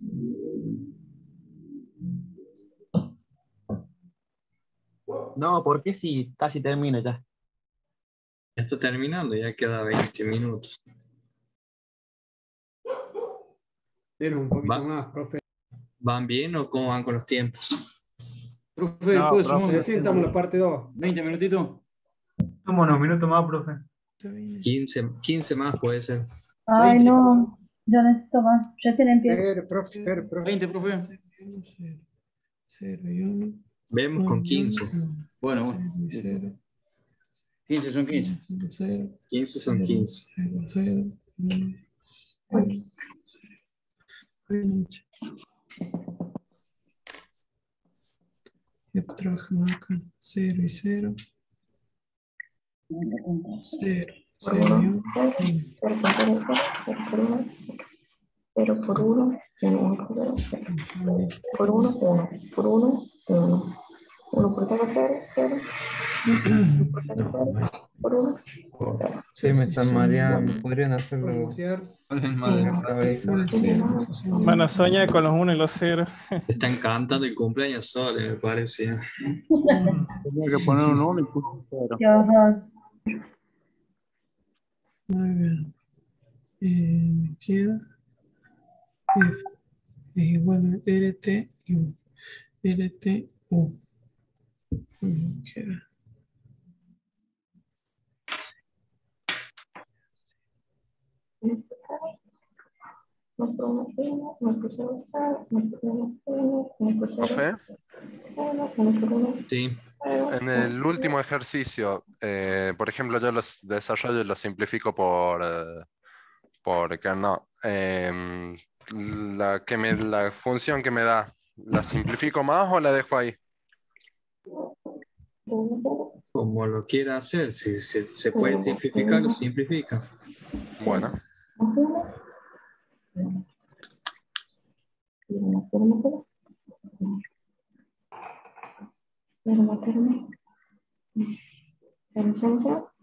no, ¿por qué si casi termino ya? Ya está terminando, ya queda veinte minutos. Denos un poquito Va. más, profe. ¿Van bien o cómo van con los tiempos? Profe, No, ¿puedo profe. sumar Recién estamos en la parte dos. veinte minutitos? Toma unos minutos más, profe. quince, quince más puede ser. Ay, veinte. no. Yo necesito más. Recién empiezo. Espere, profe, espere, profe. veinte, profe. Vemos con quince. Bueno, bueno. quince son quince. quince son quince. Ya trabajamos acá. cero y cero. cero. cero y uno. cero por uno, uno por cero, por uno, uno, por uno, uno, uno por cero, cero, cero, uno por cero, cero, por uno, cero. Sí, me están mareando. Podrían hacerlo en la cabeza. Van a soñar con los uno y los cero. Están cantando el cumpleaños solo, me parece. Tenía que poner un uno y puse un cero. Qué horror. Muy bien. Eh, me queda F es igual a L T y U. L T U. Me queda. uno por uno, uno, uno por cero, cero, uno por uno, uno, uno por cero, Profe, cero, uno por uno, Sí. cero, en el último ejercicio, eh, por ejemplo, yo los desarrollo y los simplifico por, eh, por Carnot. Em, la, que me, la función que me da, ¿la simplifico más o la dejo ahí? Como lo quiera hacer, si se, se puede simplificar, lo simplifica. Bueno, cero materno, cero, cero, cero.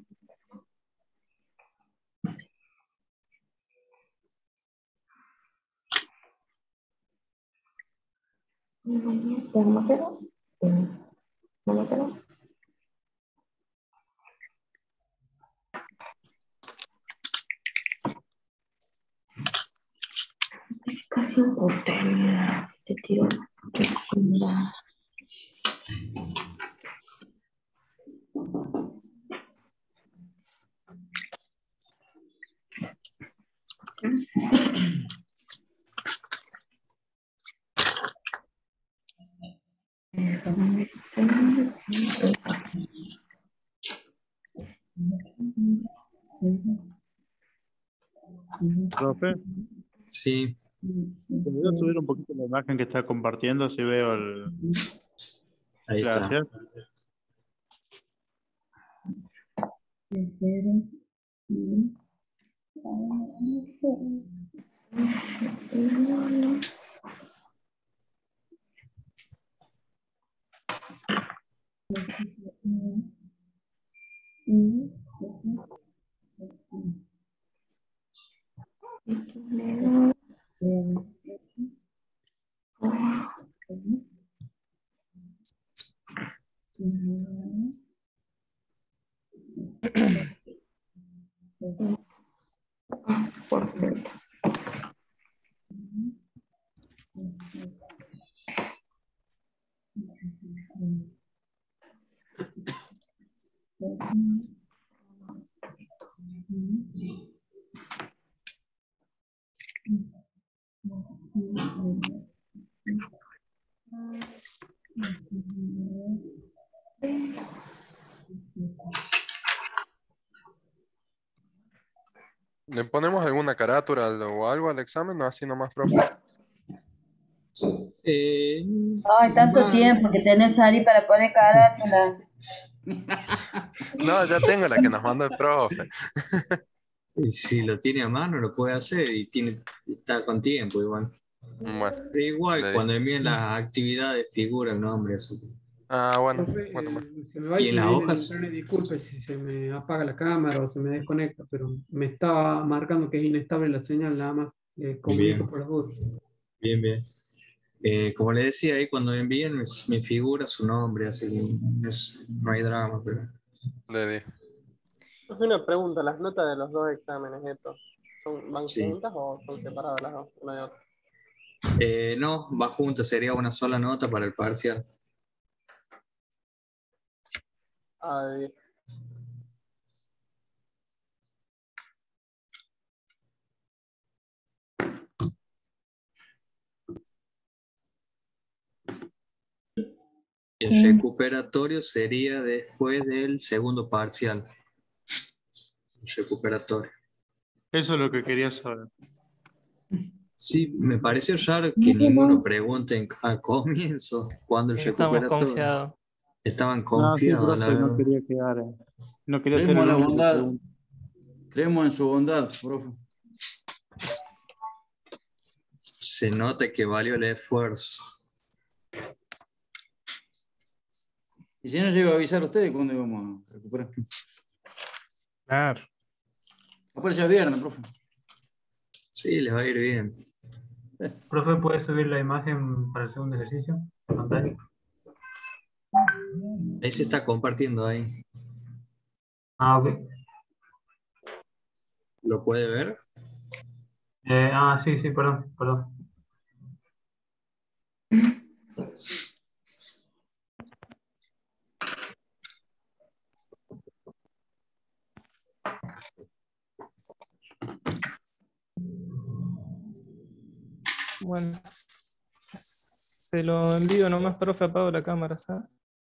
Cero materno, cero materno. Casi un portería, te tiro, te cunda. Profe, Sí. ¿podría subir un poquito la imagen que está compartiendo si veo el... Ahí está. Gracias. ¿Le ponemos alguna carátula o algo al examen o así nomás, profe? Eh, Ay, tanto va- tiempo que tenés ahí para poner carátula. No, ya tengo la que nos mandó el profe. y si lo tiene a mano, lo puede hacer y tiene, está con tiempo igual. Bueno, Pero igual, le cuando dije. envíen las actividades, figura el nombre. Así. Ah, bueno, Profe, bueno, eh, bueno. se me va y ¿Y se en me las viene el hojas? internet. Disculpe si se me apaga la cámara o se me desconecta, pero me estaba marcando que es inestable la señal, nada más. Eh, comunico Bien. por las dudas. Bien, bien. Eh, como le decía ahí, cuando envíen, me, me figura su nombre, así que es- no hay drama, pero... Le di. Es una pregunta, ¿las notas de los dos exámenes estos son, van Sí. juntas o son separadas las dos, una de otra? Eh, no, va junto, sería una sola nota para el parcial. Ah, bien. El Sí. recuperatorio sería después del segundo parcial. El recuperatorio. Eso es lo que quería saber. Sí, me parece raro que ninguno pregunte en- al comienzo cuando el Estamos recuperatorio. confiados. Estaban No, sí, confiados, la profe, no verdad. quería quedar. eh, No quería ser Creemos el en la único que bondad. pregunta. Creemos en su bondad, profe. Se nota que valió el esfuerzo. Y si no, llego a avisar a ustedes cuando íbamos a recuperar. Claro. Aparece el viernes, profe. Sí, les va a ir bien. Profe, ¿puede subir la imagen para el segundo ejercicio? en pantalla? Ahí se está compartiendo ahí. Ah, ok. ¿Lo puede ver? Eh, ah, sí, sí, perdón, perdón. Bueno, se lo envío nomás, profe, apago la cámara, ¿sabes?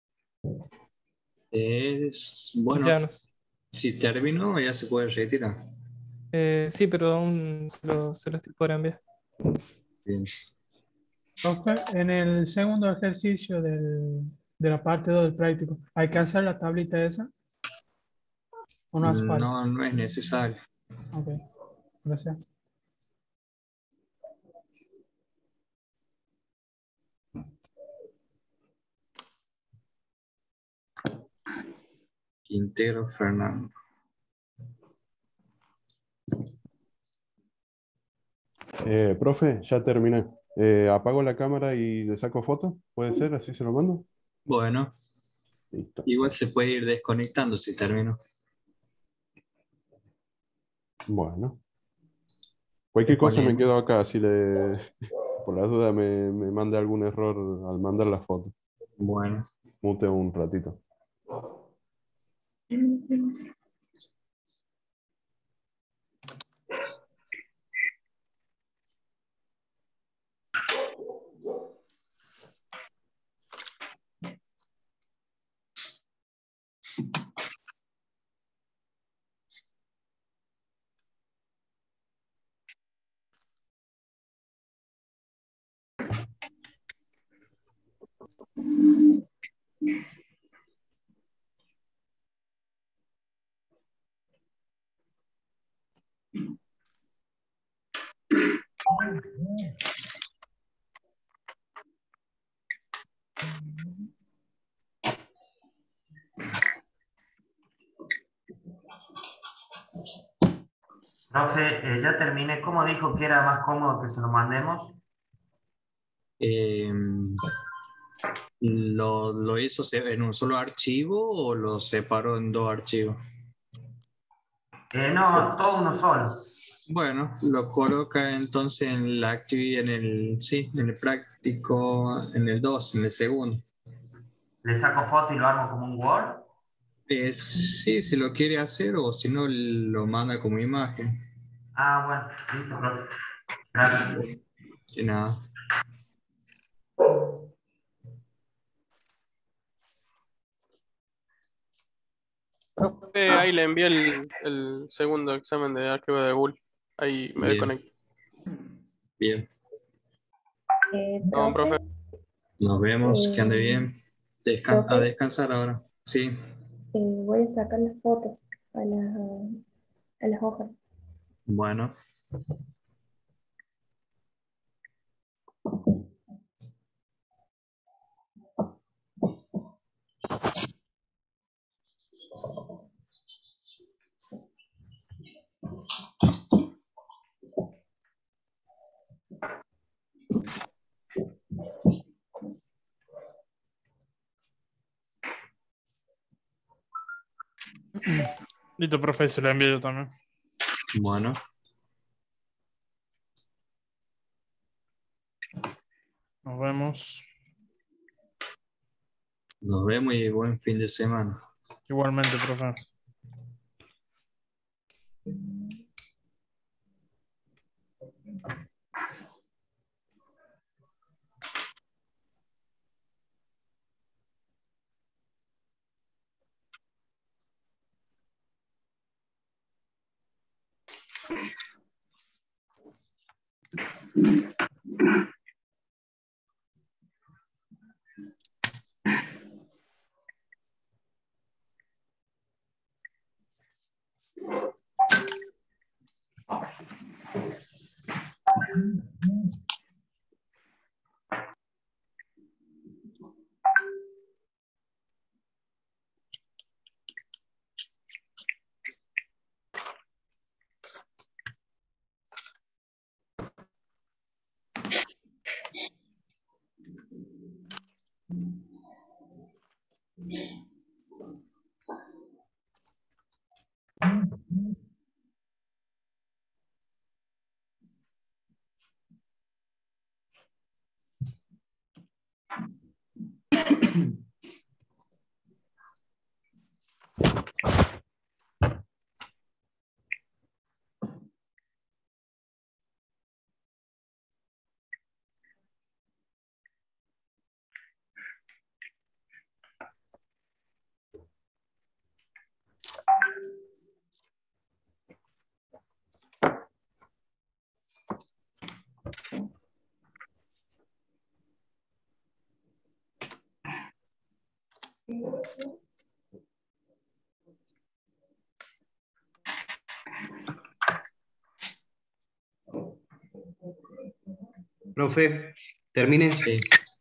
Es, bueno, Ya nos. si terminó ya se puede retirar. Eh, sí, pero aún se lo, se lo estoy por enviar. Bien. Profe, en el segundo ejercicio del, de la parte dos del práctico, ¿hay que hacer la tablita esa? ¿O no hace falta? No, no es necesario. Ok, gracias. Quintero Fernando. Eh, profe, ya terminé. Eh, apago la cámara y le saco foto. ¿Puede ser? ¿Así se lo mando? Bueno, Listo. igual se puede ir desconectando si terminó. Bueno. Cualquier cosa me Poniendo. quedo acá. Si le, por las dudas me, me manda algún error al mandar la foto. Bueno. Muteo un ratito. Profe, eh, ya terminé. ¿Cómo dijo que era más cómodo que se lo mandemos? Eh, ¿lo, lo hizo se- en un solo archivo o lo separó en dos archivos? Eh, no, todo uno solo. Bueno, lo coloca entonces en la actividad, en el, sí, en el práctico, en el dos, en el segundo. ¿Le saco foto y lo armo como un Word? Eh, sí, si lo quiere hacer o si no, lo manda como imagen. Ah, bueno, listo, profe. Gracias. Y nada. Profe, ahí le envié el, el segundo examen de archivo de Google. Ahí me Bien. desconecto. Bien. Eh, No, profe, profe. Nos vemos, que ande Eh, bien. Descan- a profe. descansar ahora. Sí, eh, voy a sacar las fotos a las, a las hojas. bueno. Listo, profe, se lo envío yo también. Bueno. Nos vemos. Nos vemos y buen fin de semana. Igualmente, profe. Profe, termine. Sí.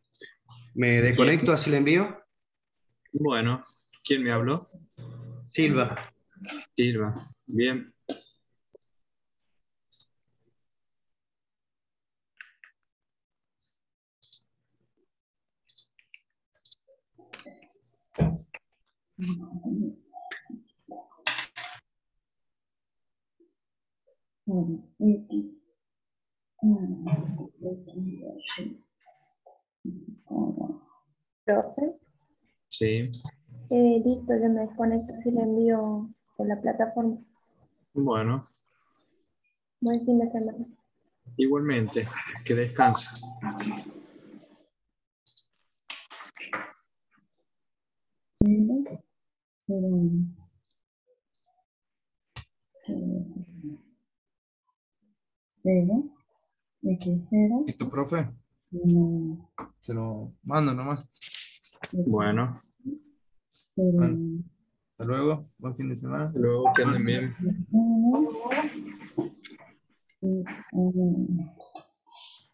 Me desconecto, así le envío. Bueno, ¿quién me habló? Silva. Silva. Bien. Profe, Sí. eh, listo, yo me desconecto si le envío por la plataforma. Bueno, Buen fin de semana. igualmente. Que descanse. Cero. ¿De qué cero? ¿Listo, profe? No. Se lo mando nomás. Bueno. Cero. Bueno, hasta luego. Buen fin de semana. Hasta luego, que anden bien. Uno. Y uno.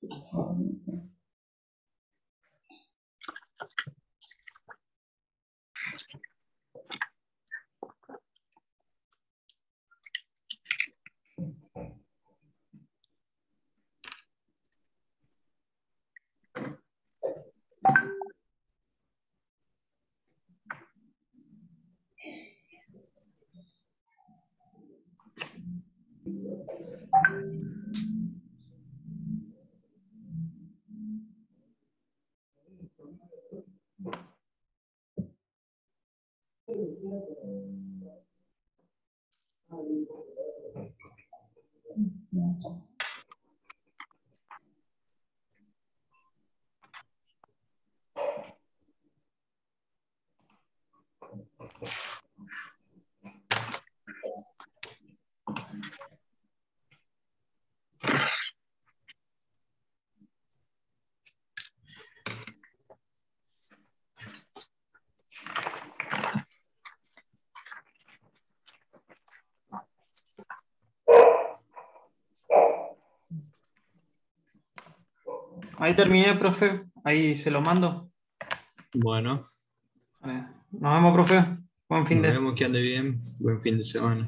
Ahí terminé, profe. Ahí se lo mando. Bueno, Vale. Nos vemos, profe. Buen fin nos de. vemos, que ande bien. Buen fin de semana.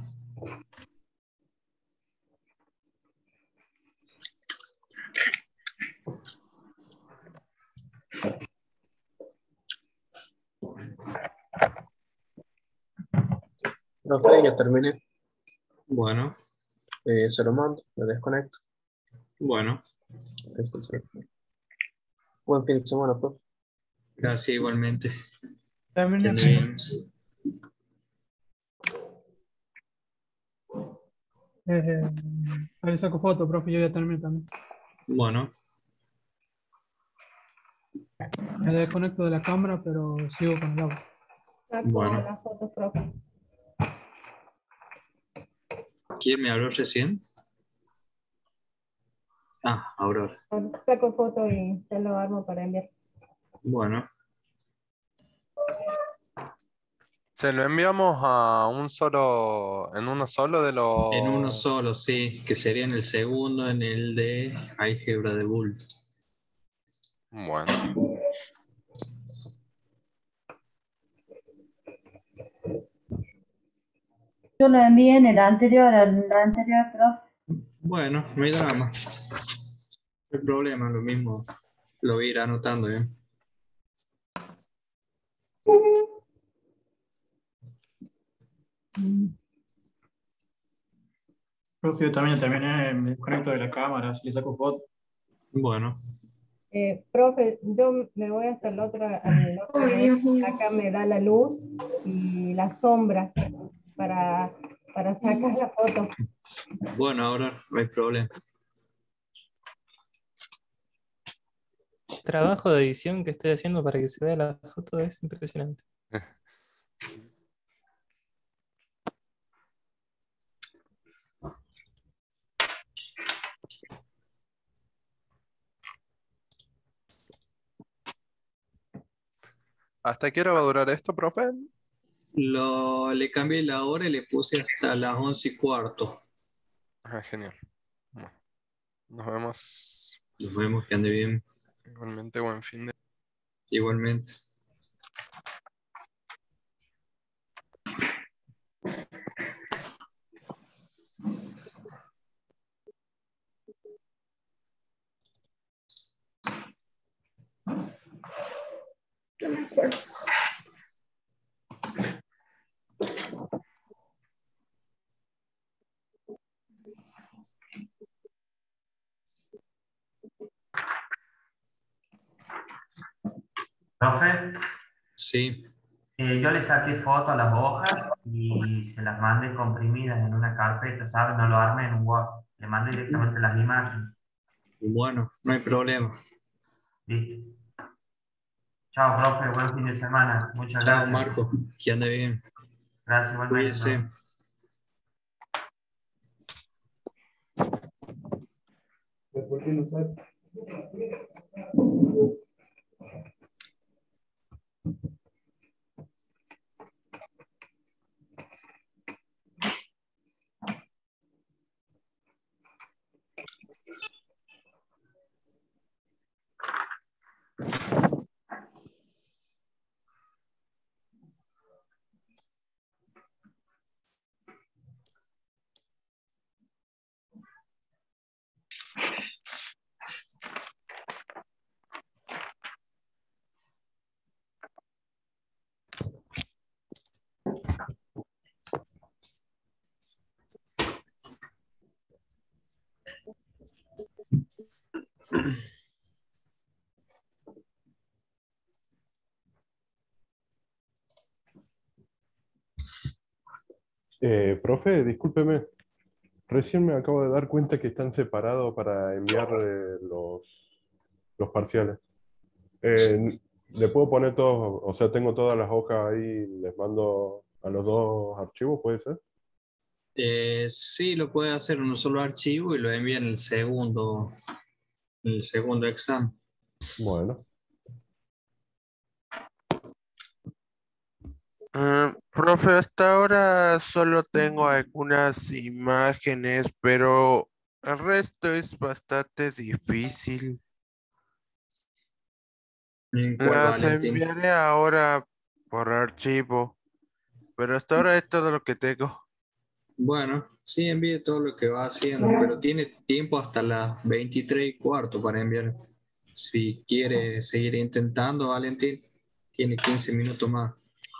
Profe, ya terminé. Bueno, Eh, se lo mando, me desconecto. bueno. Esto sí. Buen fin de semana, profe. Gracias igualmente. Que Terminé, ande profe. bien. Eh, ahí saco foto, profe, yo ya terminé también. Bueno, Me desconecto de la cámara, pero sigo con el audio. Saco Bueno. las fotos, profe. ¿quién me habló recién? Ah, Aurora. Saco foto y ya lo armo para enviar. Bueno, Se lo enviamos a un solo, en uno solo de los... en uno solo, sí, que sería en el segundo, en el de álgebra de Boole. Bueno, Yo lo envié en el anterior, al anterior, profe. Bueno, no hay drama. No hay problema, lo mismo. Lo voy a ir anotando, ¿eh? Profe, yo también terminé. Me desconecto de la cámara. Si le saco foto. Bueno, Eh, profe, yo me voy hasta el otro, al otro Ay, Dios mío. acá me da la luz y la sombra para, para sacar la foto. bueno, ahora no hay problema. Trabajo de edición que estoy haciendo para que se vea la foto es impresionante. ¿hasta qué hora va a durar esto, profe? Lo, le cambié la hora y le puse hasta las once y cuarto. Ah, genial. Bueno, nos vemos. Nos vemos, que ande bien. Igualmente, buen fin de... Igualmente. Yo me acuerdo. Profe, Sí, eh, yo le saqué foto a las hojas y se las mandé comprimidas en una carpeta, ¿sabes? No lo armé en un Word. Le mandé directamente las imágenes. bueno, no hay problema. Listo. Chao, profe. Buen fin de semana. Muchas Chao, gracias. Marco, que ande bien. Gracias igualmente, Cuídese. profe. ¿Por qué no sabe? Eh, profe, discúlpeme. Recién me acabo de dar cuenta que están separados para enviar eh, los, los parciales. Eh, ¿le puedo poner todos, o sea, tengo todas las hojas ahí, les mando a los dos archivos, puede ser? Eh, sí, lo puede hacer en un solo archivo y lo envía en el segundo, en el segundo examen. Bueno. Ah, profe, hasta ahora solo tengo algunas imágenes, pero el resto es bastante difícil. ¿En cuál, Las Valentín? enviaré ahora por archivo, pero hasta ahora es todo lo que tengo. Bueno, sí, envíe todo lo que va haciendo, pero tiene tiempo hasta las veintitrés y cuarto para enviar. Si quiere seguir intentando, Valentín, tiene quince minutos más.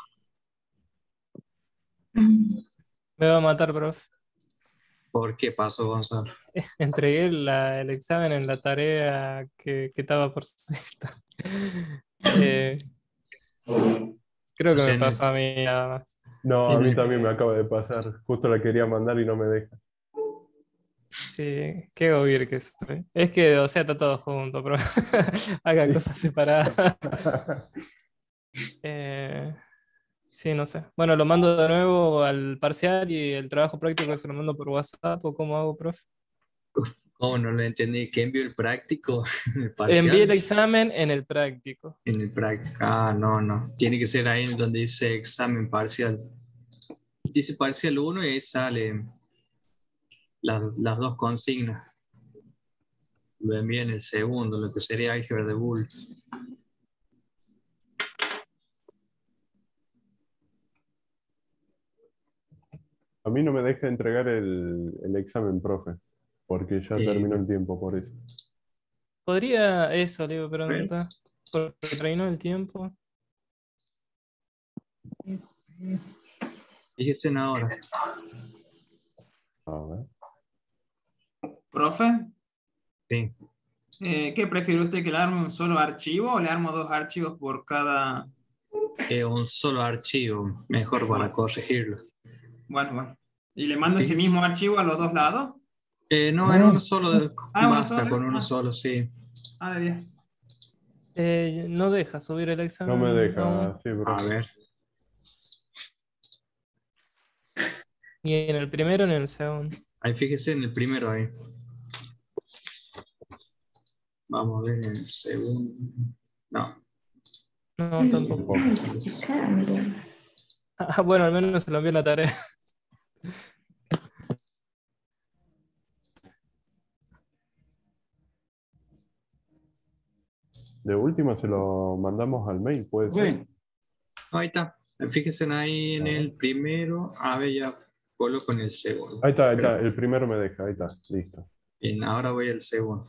Me va a matar, profe. ¿Por qué pasó, Gonzalo? Entregué la- el examen en la tarea que, que estaba por subir. Eh, creo que O sea, me en pasó el- a mí nada más. No, a En mí el- también me acaba de pasar. Justo la quería mandar y no me deja. Sí, qué gobir que soy. Es que, o sea, está todo junto, pero haga Sí. cosas separadas. Eh, sí, no sé. Bueno, lo mando de nuevo al parcial y el trabajo práctico se lo mando por WhatsApp o cómo hago, profe. Oh, no lo entendí. ¿Qué envió el práctico? ¿El Envié el parcial? examen en el práctico. En el práctico. Ah, no, no. Tiene que ser ahí donde dice examen parcial. Dice parcial uno y ahí sale las, las dos consignas. Lo envié en el segundo, lo que sería álgebra de Boole. A mí no me deja entregar el, el examen, profe, porque ya Eh, terminó el tiempo por eso. Podría, eso le iba a preguntar, porque terminó el tiempo. Fíjese en ahora. A ver. Profe, Sí. eh, ¿qué prefiere usted, que le arme un solo archivo o le armo dos archivos por cada? Eh, un solo archivo, mejor para corregirlo. Bueno, bueno. ¿Y le mando ese Fíjese. mismo archivo a los dos lados? Eh, no, en uno solo Ah, uno basta, solo. con uno Ah, solo, sí. ah, de diez. Eh, no deja subir el No examen. me deja, aún. sí, A profe. ver. Ni en el primero ni en el segundo. Ahí fíjese en el primero ahí. Vamos a ver en el segundo. No. No, tampoco. Ah, bueno, al menos se lo envió en la tarea. De última se lo mandamos al mail, puede ser. Bueno, Ahí está. Fíjense ahí en el primero. A ver, ya coloco en el segundo. Ahí está, ahí está. El primero me deja, ahí está, listo. Bien, ahora voy al segundo.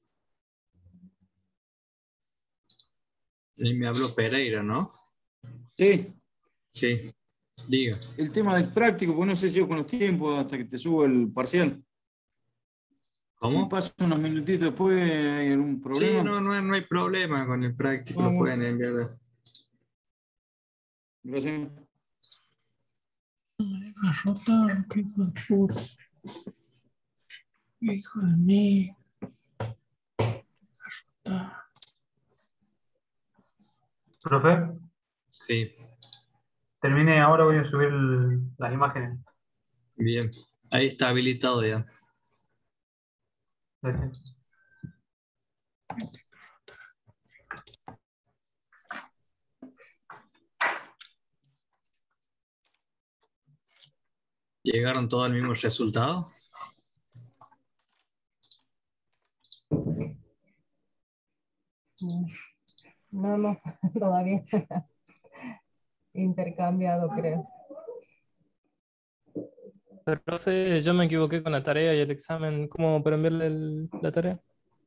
Y me habló Pereira, ¿no? sí, Sí. Diga. el tema del práctico, pues no sé si yo con los tiempos hasta que te subo el parcial. ¿Cómo? Si paso unos minutitos después, ¿hay algún problema? Sí, no, no, no hay problema con el práctico. Ah, Lo bueno. pueden enviar. Gracias. Garrota, qué hijo de puta. Hijo de mí. Garrota. Profe, Sí. termine ahora, voy a subir el- las imágenes. Bien. Ahí está habilitado ya. Gracias. ¿Llegaron todos al mismo resultado? No, no, todavía. Intercambiado, creo. Pero, profe, yo me equivoqué con la tarea y el examen. ¿Cómo para enviarle el- la tarea?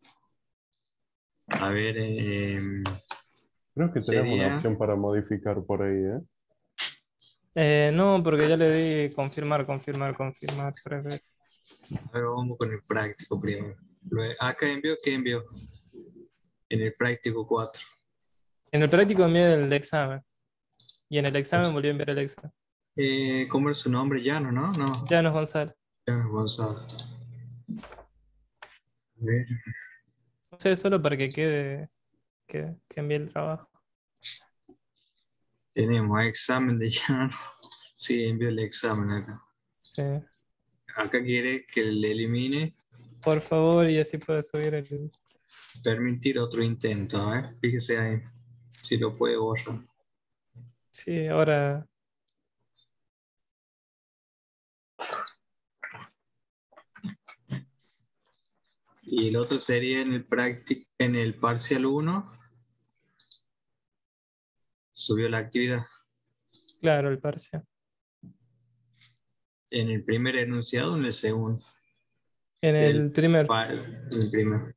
A ver, eh, Creo que tenemos una sería... opción para modificar por ahí, ¿eh? Eh, no, porque ya le di confirmar, confirmar, confirmar tres veces. A ver, vamos con el práctico primero. Luego- Acá envió, ¿qué envió? En el práctico cuatro. En el práctico envié el examen. Y en el examen volví a enviar el examen. Eh, ¿Cómo es su nombre? Llano, ¿no? No. Llanos González. Llano Gonzalo. A ver. No sé, solo para que quede que, que envíe el trabajo. Tenemos examen de Llano. Sí, envió el examen acá. Sí. Acá quiere que le elimine. Por favor, y así puede subir el... Permitir otro intento, ¿eh? Fíjese ahí. Si lo puede borrar. Sí, ahora... Y el otro sería en el práctico, en el parcial uno. Subió la actividad. Claro, el parcial. En el primer enunciado o en el segundo. En el primer. pa- En el primero.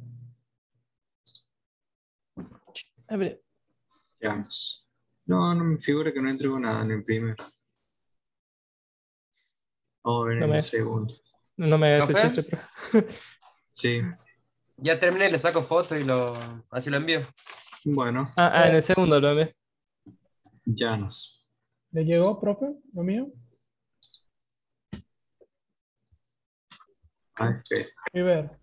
A ver. Ya. No, no me figura que no entregó nada en el primero. Vamos a ver No en me- el segundo. No me hagas ese ¿Profe? chiste, pero... Sí. Ya terminé, le saco foto y lo así lo envío. Bueno. Ah, ah, en el segundo lo envié. Llanos. ¿Le llegó, profe, lo mío? Ah, espera. River.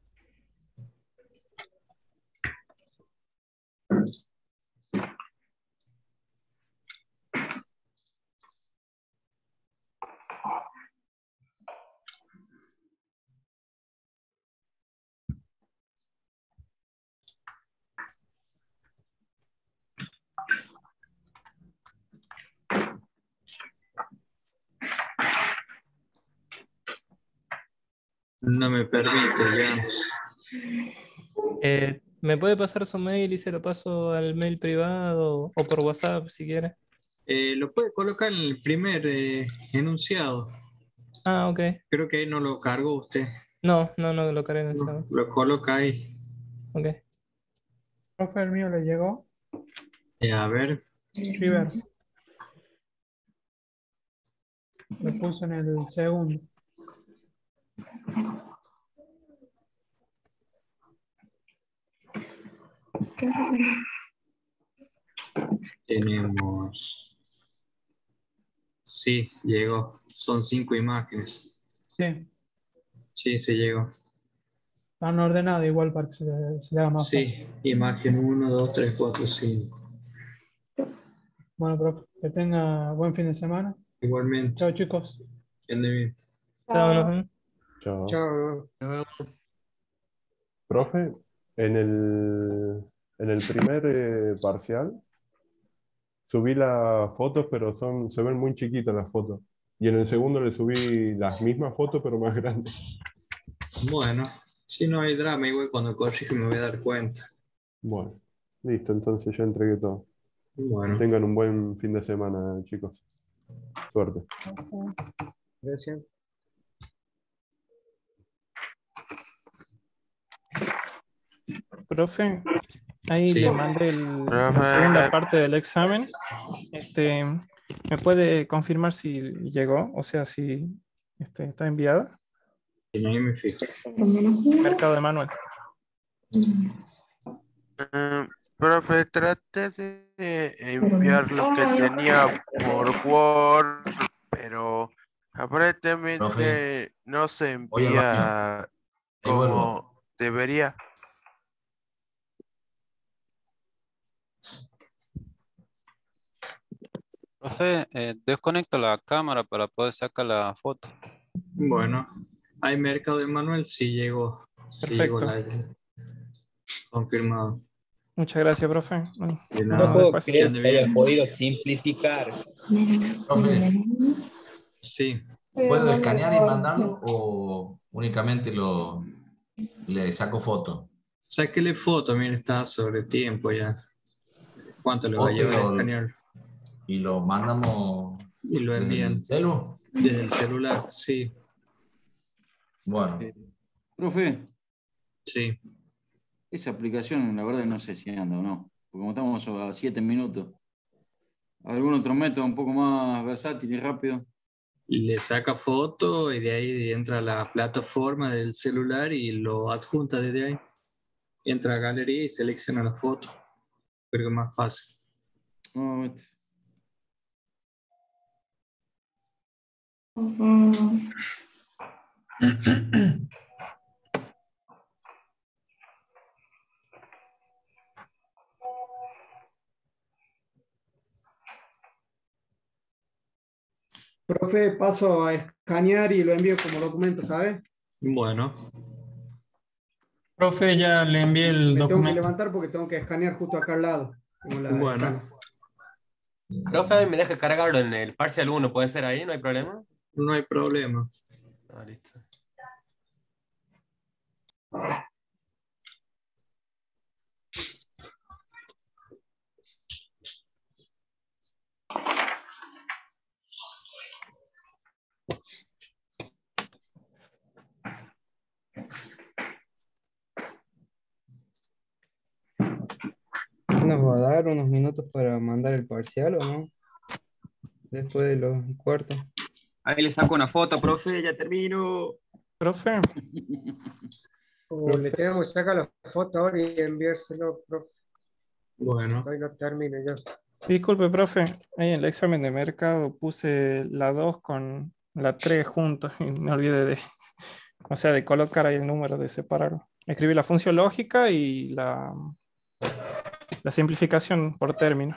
No me permite, Llanos. Eh, ¿Me puede pasar su mail y se lo paso al mail privado o por WhatsApp si quiere? Eh, lo puede colocar en el primer eh, enunciado. Ah, ok. Creo que ahí no lo cargó usted. No, no, no lo cargué en el No, sábado. lo coloca ahí. Ok. Profe, el mío le llegó. Eh, a ver. River. Lo puso en el segundo. Tenemos. Sí, llegó. Son cinco imágenes. Sí. Sí, se llegó. Están ordenadas igual para que se le, se le haga más fácil. Sí, imagen uno, dos, tres, cuatro, cinco. Bueno, profe, que tenga buen fin de semana. Igualmente. Chao, chicos. Que ande bien. Chao, nos vemos. Chao. Chao. Profe, en el, en el primer eh, parcial subí las fotos, pero son, se ven muy chiquitas las fotos. Y en el segundo le subí las mismas fotos, pero más grandes. Bueno, si no hay drama, igual cuando corrige me voy a dar cuenta. Bueno, listo, entonces ya entregué todo. Bueno. Tengan un buen fin de semana, chicos. Suerte. Gracias. Profe, ahí Sí. le mandé el- la Profe. segunda parte del examen. Este, ¿me puede confirmar si llegó? O sea, si este, está enviado. Y ahí me fijo. Mercado de Manuel. Eh, profe, trate de enviar lo que tenía por Word, pero aparentemente Profe, no se voy al envía Ahí vuelvo. como debería. Profe, eh, desconecto la cámara para poder sacar la foto. Bueno, hay mercado de Manuel, sí llegó. Sí llegó Perfecto. la- confirmado. Muchas gracias, profe. Bueno, De nos nada. vemos No puedo después. creer ande que haya bien. podido simplificar. Profe, Sí. ¿puedo escanear y mandarlo o únicamente lo le saco foto? Sáquele foto, mire, está sobre tiempo ya. ¿Cuánto le va a Foto y llevar a lo, escanear? y lo mandamos Y lo desde envían el celu. desde el celular, sí. Bueno, Profe, Sí. esa aplicación la verdad no sé si anda o no, porque como estamos a siete minutos, ¿algún otro método un poco más versátil y rápido? Le saca foto y de ahí entra a la plataforma del celular y lo adjunta desde ahí. entra a galería y selecciona la foto. Creo que es más fácil. Un momento. Ujú. Profe, paso a escanear y lo envío como documento, ¿sabes? Bueno. Profe, ya le envié el Me tengo que documento. levantar porque tengo que escanear justo acá al lado. Tengo la Bueno. escala. Profe, a mí me deja cargarlo en el parcial uno, ¿puede ser ahí? ¿No hay problema? No hay problema. Ah, listo. ¿Nos va a dar unos minutos para mandar el parcial o no? Después de los cuartos. Ahí le saco una foto, profe, ya termino. Profe. O le tengo que sacar la foto ahora y enviárselo, profe. Bueno. Hoy no termino yo. Disculpe, profe. Ahí en el examen de mercado puse la dos con la tres juntos y me olvidé de, o sea, de colocar ahí el número, de separarlo. Escribí la función lógica y la, la simplificación por término.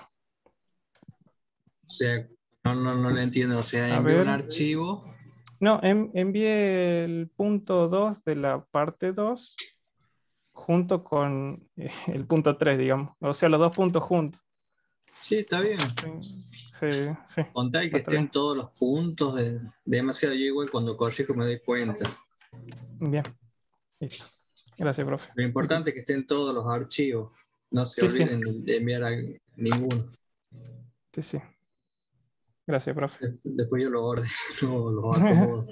O sea, no, no, no le entiendo. O sea, A envió un ver. archivo. No, en- envié el punto dos de la parte dos junto con eh, el punto tres, digamos. O sea, los dos puntos juntos. Sí, está bien. Sí, sí. Con tal que está estén bien. todos los puntos, de, demasiado yo igual cuando corrijo me doy cuenta. Bien. Listo. Gracias, profe. Lo importante es que estén todos los archivos. No se Sí, sí. olviden de enviar a ninguno. Sí, sí. Gracias, profe. De- Después yo lo ordeno, los acomodo.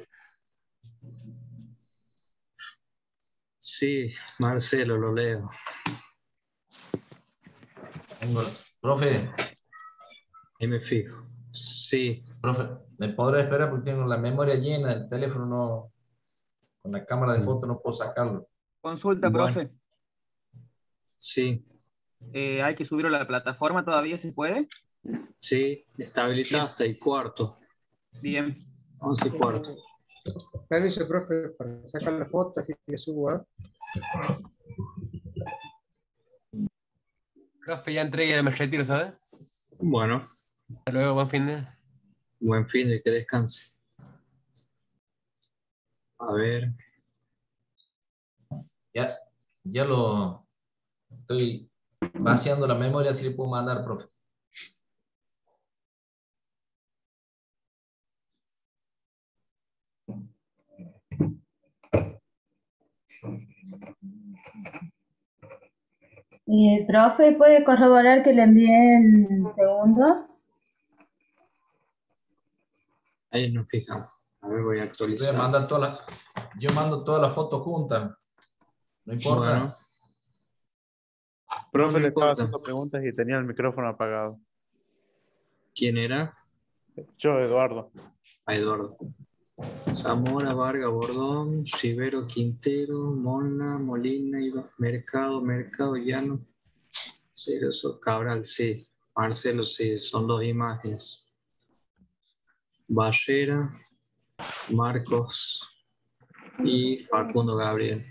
Sí, Marcelo, lo leo. Tengo- Profe, Ahí me fijo. Sí. profe, ¿me podrá esperar porque tengo la memoria llena, el teléfono no, con la cámara de foto no puedo sacarlo? Consulta, Bueno. profe. Sí, Eh, ¿hay que subirlo a la plataforma todavía? ¿Se puede? sí, está habilitado hasta el cuarto. Bien. Once y cuarto. Permiso, profe, para sacar la foto, así que subo, ¿eh? Profe, ya entregué, ya me retiro, ¿sabes? Bueno, Hasta luego, buen fin de... buen fin de que descanse. A ver. Ya, ya lo estoy vaciando la memoria, así le puedo mandar, profe. Y, profe, ¿puede corroborar que le envié el segundo? Ahí nos fijamos. A ver, voy a Voy a actualizar. mandar toda la, yo mando todas las fotos juntas. No importa. Bueno. Profe, No me le estaba importa. haciendo preguntas y tenía el micrófono apagado. ¿Quién era? Yo, Eduardo. A Eduardo. Zamora, Vargas, Bordón, Rivero, Quintero, Mona, Molina, Iba- Mercado, Mercado, Llano, Cerezo, Cabral, sí. Marcelo, sí, son dos imágenes. Barrera, Marcos y Facundo Gabriel.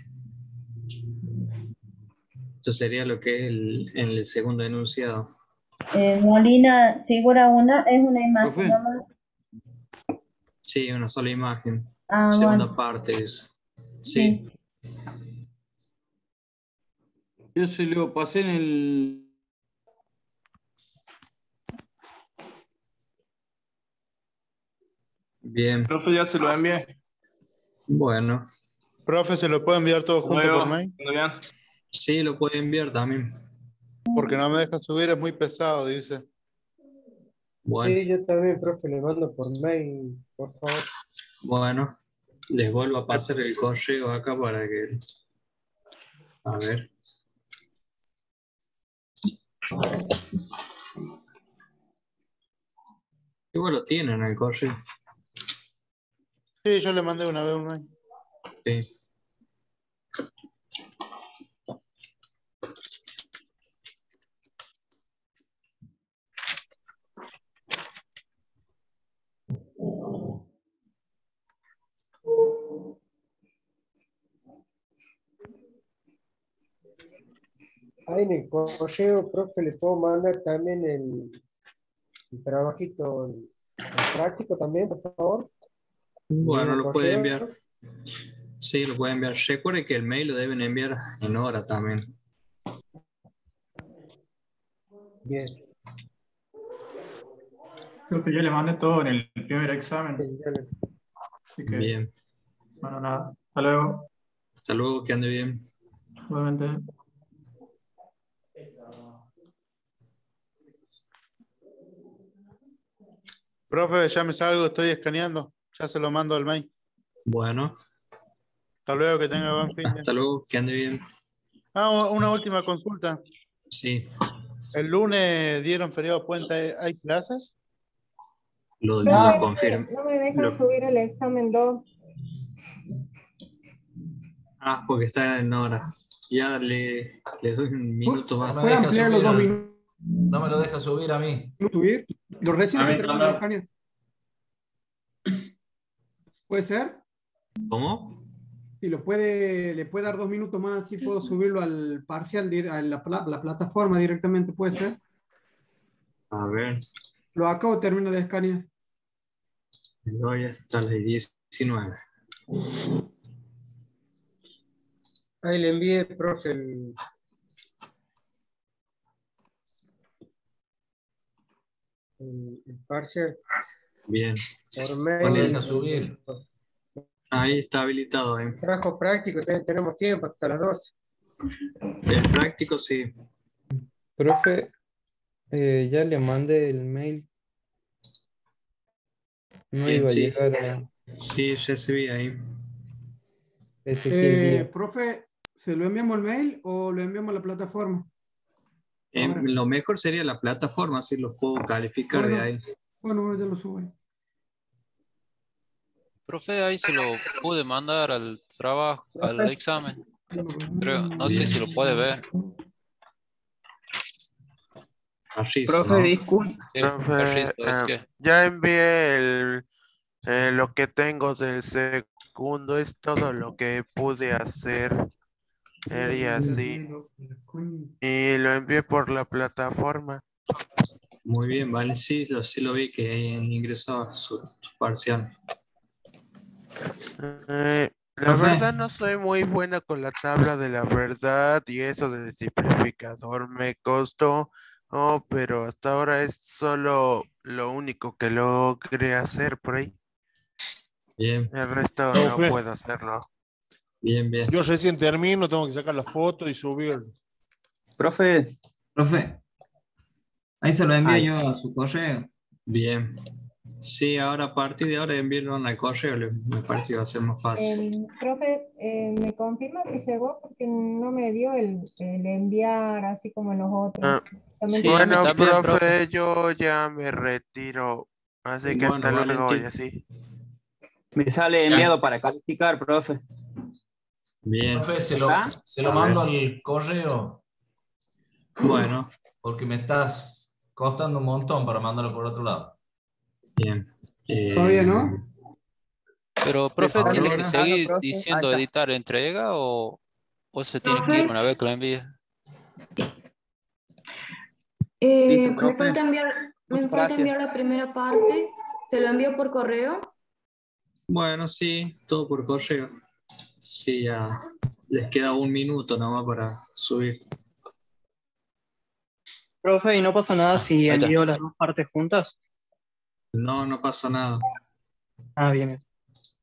Esto sería lo que es el, en el segundo enunciado. Eh, Molina, figura una, es una imagen nomás. Sí, una sola imagen. Ah, Segunda bueno. parte es. Sí. Yo se lo pasé en el... Bien. Profe, ya se lo envié. Bueno. Profe, ¿se lo puedo enviar todo junto Luego, por mail? Sí, lo puede enviar también. Porque no me deja subir, es muy pesado, dice. Bueno. Sí, yo también, profe, le mando por mail, por favor. Bueno, les vuelvo a pasar el correo acá para que... A ver. Igual lo tienen el correo. Sí, yo le mandé una vez un mail. Sí. Ahí en el correo, profe, le puedo mandar también el, el trabajito el, el práctico también, por favor. Bueno, ¿El lo puede correo? enviar. Sí, lo puede enviar. Recuerde que el mail lo deben enviar en hora también. Bien. Profe, yo le mandé todo en el primer examen. Así que, Bien. bueno, nada. Hasta luego. Hasta luego, que ande bien. Nuevamente. Profe, ya me salgo, estoy escaneando. Ya se lo mando al mail. Bueno. Hasta luego, que tenga buen fin de. Hasta luego, que ande bien. Ah, una última consulta. Sí. ¿El lunes dieron feriado puente? ¿Hay clases? Lo, No, lo me, confirmo. no me dejan Lo- subir el examen dos. Ah, porque está en hora. Ya le, le doy un minuto más. No me deja ampliar los subir dos al- minutos? No me lo deja subir a mí. ¿No subir? Lo recién A que mí termino también. de escanear. ¿Puede ser? ¿Cómo? Si lo puede, le puede dar dos minutos más, así puedo subirlo al parcial, dir- a la, pla- la plataforma directamente, ¿puede ser? A ver, Lo acabo de terminar de escanear. le doy hasta las diecinueve. Ahí le envié, profe, el, el, el parcial Bien. por No mail. me deja subir. Ahí está habilitado. ¿eh? Trabajo práctico, te- tenemos tiempo hasta las doce. El práctico sí. Profe, eh, ya le mandé el mail. No Bien, iba a sí. llegar a Sí, recibí ahí. ese Eh, día. profe, ¿se lo enviamos al mail o lo enviamos a la plataforma? Eh, Ahora. lo mejor sería la plataforma, si lo puedo calificar Bueno. de ahí. Bueno, bueno, ya lo subo ahí. Profe, ahí se lo pude mandar al trabajo, al examen. Creo, no sé si lo puede ver. Así, Profe, ¿no? disculpe. Sí, Profe, Carrizo, es eh, que ya envié el, eh, lo que tengo del segundo, es todo lo que pude hacer. Sería así. Y lo envié por la plataforma. Muy bien, vale. Sí, lo, sí lo vi que ingresó a su, su parcial. Eh, la Profe. verdad no soy muy buena con la tabla de la verdad y eso del simplificador me costó, oh, pero hasta ahora es solo lo único que logré hacer por ahí. Bien. El resto no Profe. puedo hacerlo. Bien, bien. Yo recién termino, tengo que sacar la foto y subir. Profe. Profe, ahí se lo envío Ay. yo a su correo. Bien. Sí, ahora a partir de ahora enviarlo al correo, le- me parece que va a ser más fácil. Eh, profe, eh, ¿me confirma que llegó? Porque no me dio el, el enviar así como en los otros. Ah, Solamente- bueno, también, profe, profe. yo ya me retiro, así que Bueno, hasta luego y Valentín. así. Me sale enviado para calificar, profe. Bien. Profe, se lo, ¿Ah? se lo A mando ver. al correo Bueno, porque me estás costando un montón para mandarlo por otro lado. bien. Eh, Todavía no. Pero, profe, favor, ¿tiene que hágalo, seguir profe. diciendo Ahí está. editar entrega o, o se tiene que ir una vez que lo envíe? Eh, Listo, me profe. falta enviar, me Muchas falta gracias. enviar la primera parte. ¿Se lo envío por correo? Bueno, sí, todo por correo. Sí, ya les queda un minuto nomás para subir. Profe, ¿y no pasa nada si Ahí está. envío las dos partes juntas? No, no pasa nada. Ah, bien. bien.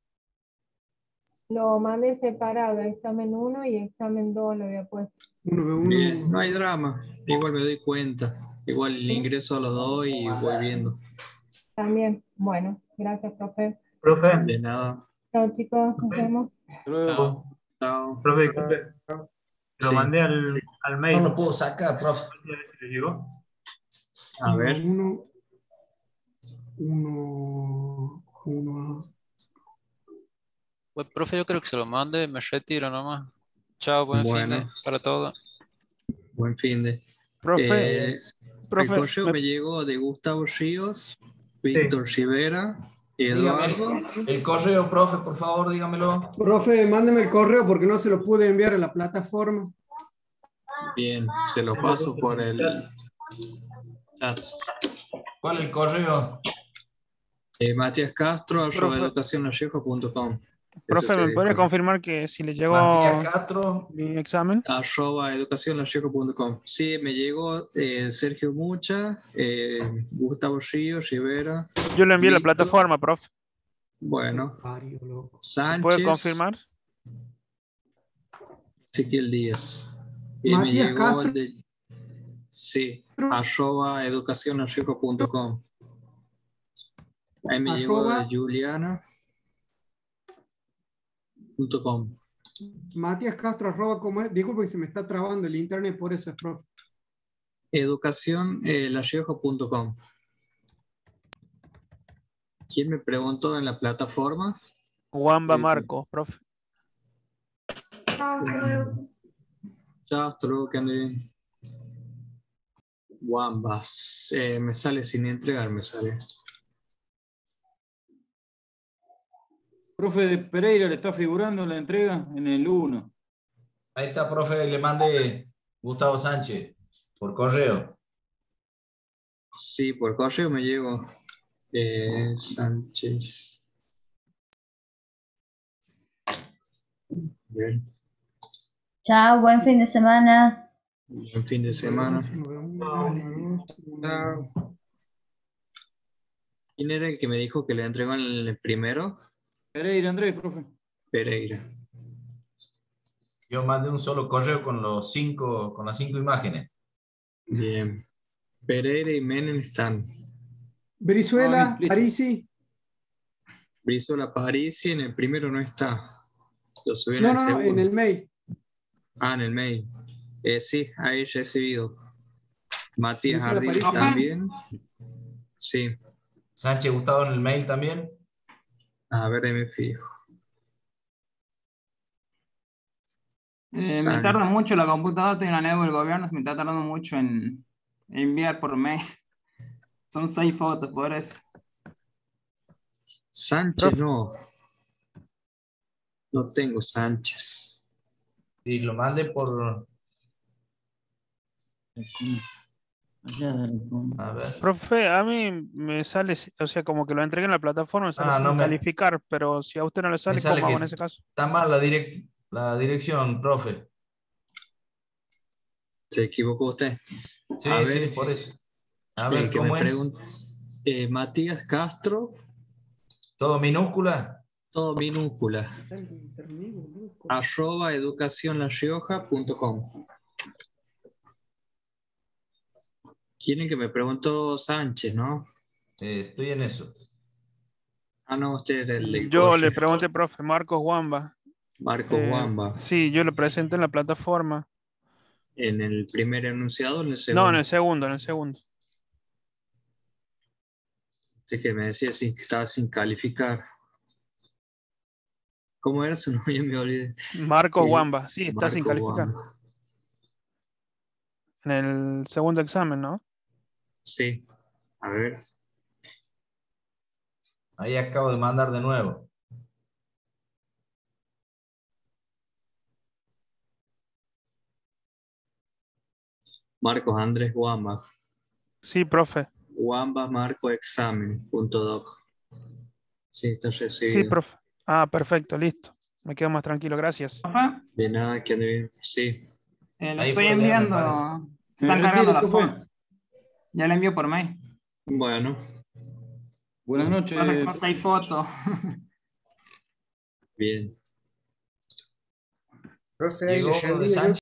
Lo mandé separado, examen uno y examen dos lo había puesto. Uno ve uno. Bien, no hay drama. Igual me doy cuenta. Igual le ingreso a los dos y voy viendo. También, bueno, gracias, profe. Profe. De nada. Chao, chicos, nos vemos. Chao. Chao. Profe, disculpe. Lo Sí. mandé al, al mail. No lo puedo sacar, profe. A ver si le llegó. A ver. Uno, uno, uno. Pues, profe, yo creo que se lo mande, me retiro nomás. Chao, buen fin Bueno. de para todos. Buen fin de. Profe, Eh, profe, el correo me- me llegó de Gustavo Ríos, Víctor Rivera, Dígame Eduardo. el, el correo, profe, por favor, dígamelo. Profe, mándeme el correo porque no se lo pude enviar a la plataforma. Bien, se lo paso por el chat. ¿Cuál es el correo? Eh, Matías Castro, arroba Profe. educacionallejo punto com. Profe, ¿me podría confirmar que si le llegó Matías Castro. mi examen? Arroba educacionallejo punto com. Sí, me llegó eh, Sergio Mucha, eh, Gustavo Ríos, Rivera. Yo le envié la Víctor. plataforma, profe. Bueno, Sánchez. ¿Puede confirmar? Ezequiel Díaz. Y me Matías llegó Castro. el de. Sí, arroba educacionallejo punto com. Ahí me llegó Arroba. de Juliana. Punto com. Matías Castro, arroba, ¿cómo es? Disculpe que se me está trabando el internet, por eso es profe. Educación eh, lallejo punto com. ¿Quién me preguntó en la plataforma? Wamba Eh, Marcos, profe. Chao, hasta luego, que ande bien. Wambas. Eh, me sale sin entregar, me sale. Profe de Pereira le está figurando la entrega en el uno. Ahí está, profe, le mandé Gustavo Sánchez por correo. Sí, por correo me llegó. Eh, Sánchez. Bien. Chao, buen fin de semana. Buen fin de semana. ¿Quién era el que me dijo que le entregó en el primero? Pereira, Andrés, profe. Pereira. Yo mandé un solo correo con los cinco, con las cinco imágenes. Bien. Pereira y Menem están. Brizuela, Ah, listo. Parisi. Brizuela Parisi en el primero no está. Lo subí en No, el no, no, segundo. en el mail. Ah, en el mail. Eh, sí, ahí recibido. Matías Brizuela Ardila Parisi. también. Sí. Sánchez Gustavo en el mail también. A ver, ahí me fijo. Eh, me San- tarda mucho la computadora, estoy en la nueva del gobierno, me está tardando mucho en enviar por mail. Son seis fotos, por eso. Sánchez no. No tengo Sánchez. Y lo mandé por. A ver. Profe, a mí me sale, o sea, como que lo entregué en la plataforma, me sale Ah, sin no me- calificar, pero si a usted no le Me sale, sale ¿cómo hago que en ese caso? está mal la, direct, la dirección, profe. ¿Se equivocó usted? Sí, A sí, ver, por eso. A eh, ver, que me ¿cómo es? pregunte. Eh, Matías Castro, ¿Todo minúscula? todo minúscula. Arroba educacionlarrioja punto com. ¿Quién es que me preguntó? Sánchez, ¿no? Eh, estoy en eso. Ah, no, usted era el del Yo le correo. pregunté, profe, Marcos Wamba. Marcos Eh, Wamba. Sí, yo lo presenté en la plataforma. ¿En el primer enunciado o en el No, segundo? en el segundo, en el segundo. Usted que me decía sin, que estaba sin calificar. ¿Cómo era su nombre? Ya me olvidé. Marcos Eh, Wamba, sí, está sin Marcos calificar. Wamba. En el segundo examen, ¿no? Sí. A ver. Ahí acabo de mandar de nuevo. Marcos Andrés Wamba. Sí, profe. Wamba Marco Examen punto doc. Sí, está Sí, recibido. profe. Ah, perfecto, listo. Me quedo más tranquilo, gracias. Profe, De nada, que ande bien. Sí. eh, lo Ahí estoy fue, ya me enviando. parece. Se están Eh, cargando retire, las profe. fotos. Ya la envío por mail. Bueno, Buenas noches. Pasa que son seis fotos. bien. Profe, ahí Llegó le de reenvío yo Sánchez.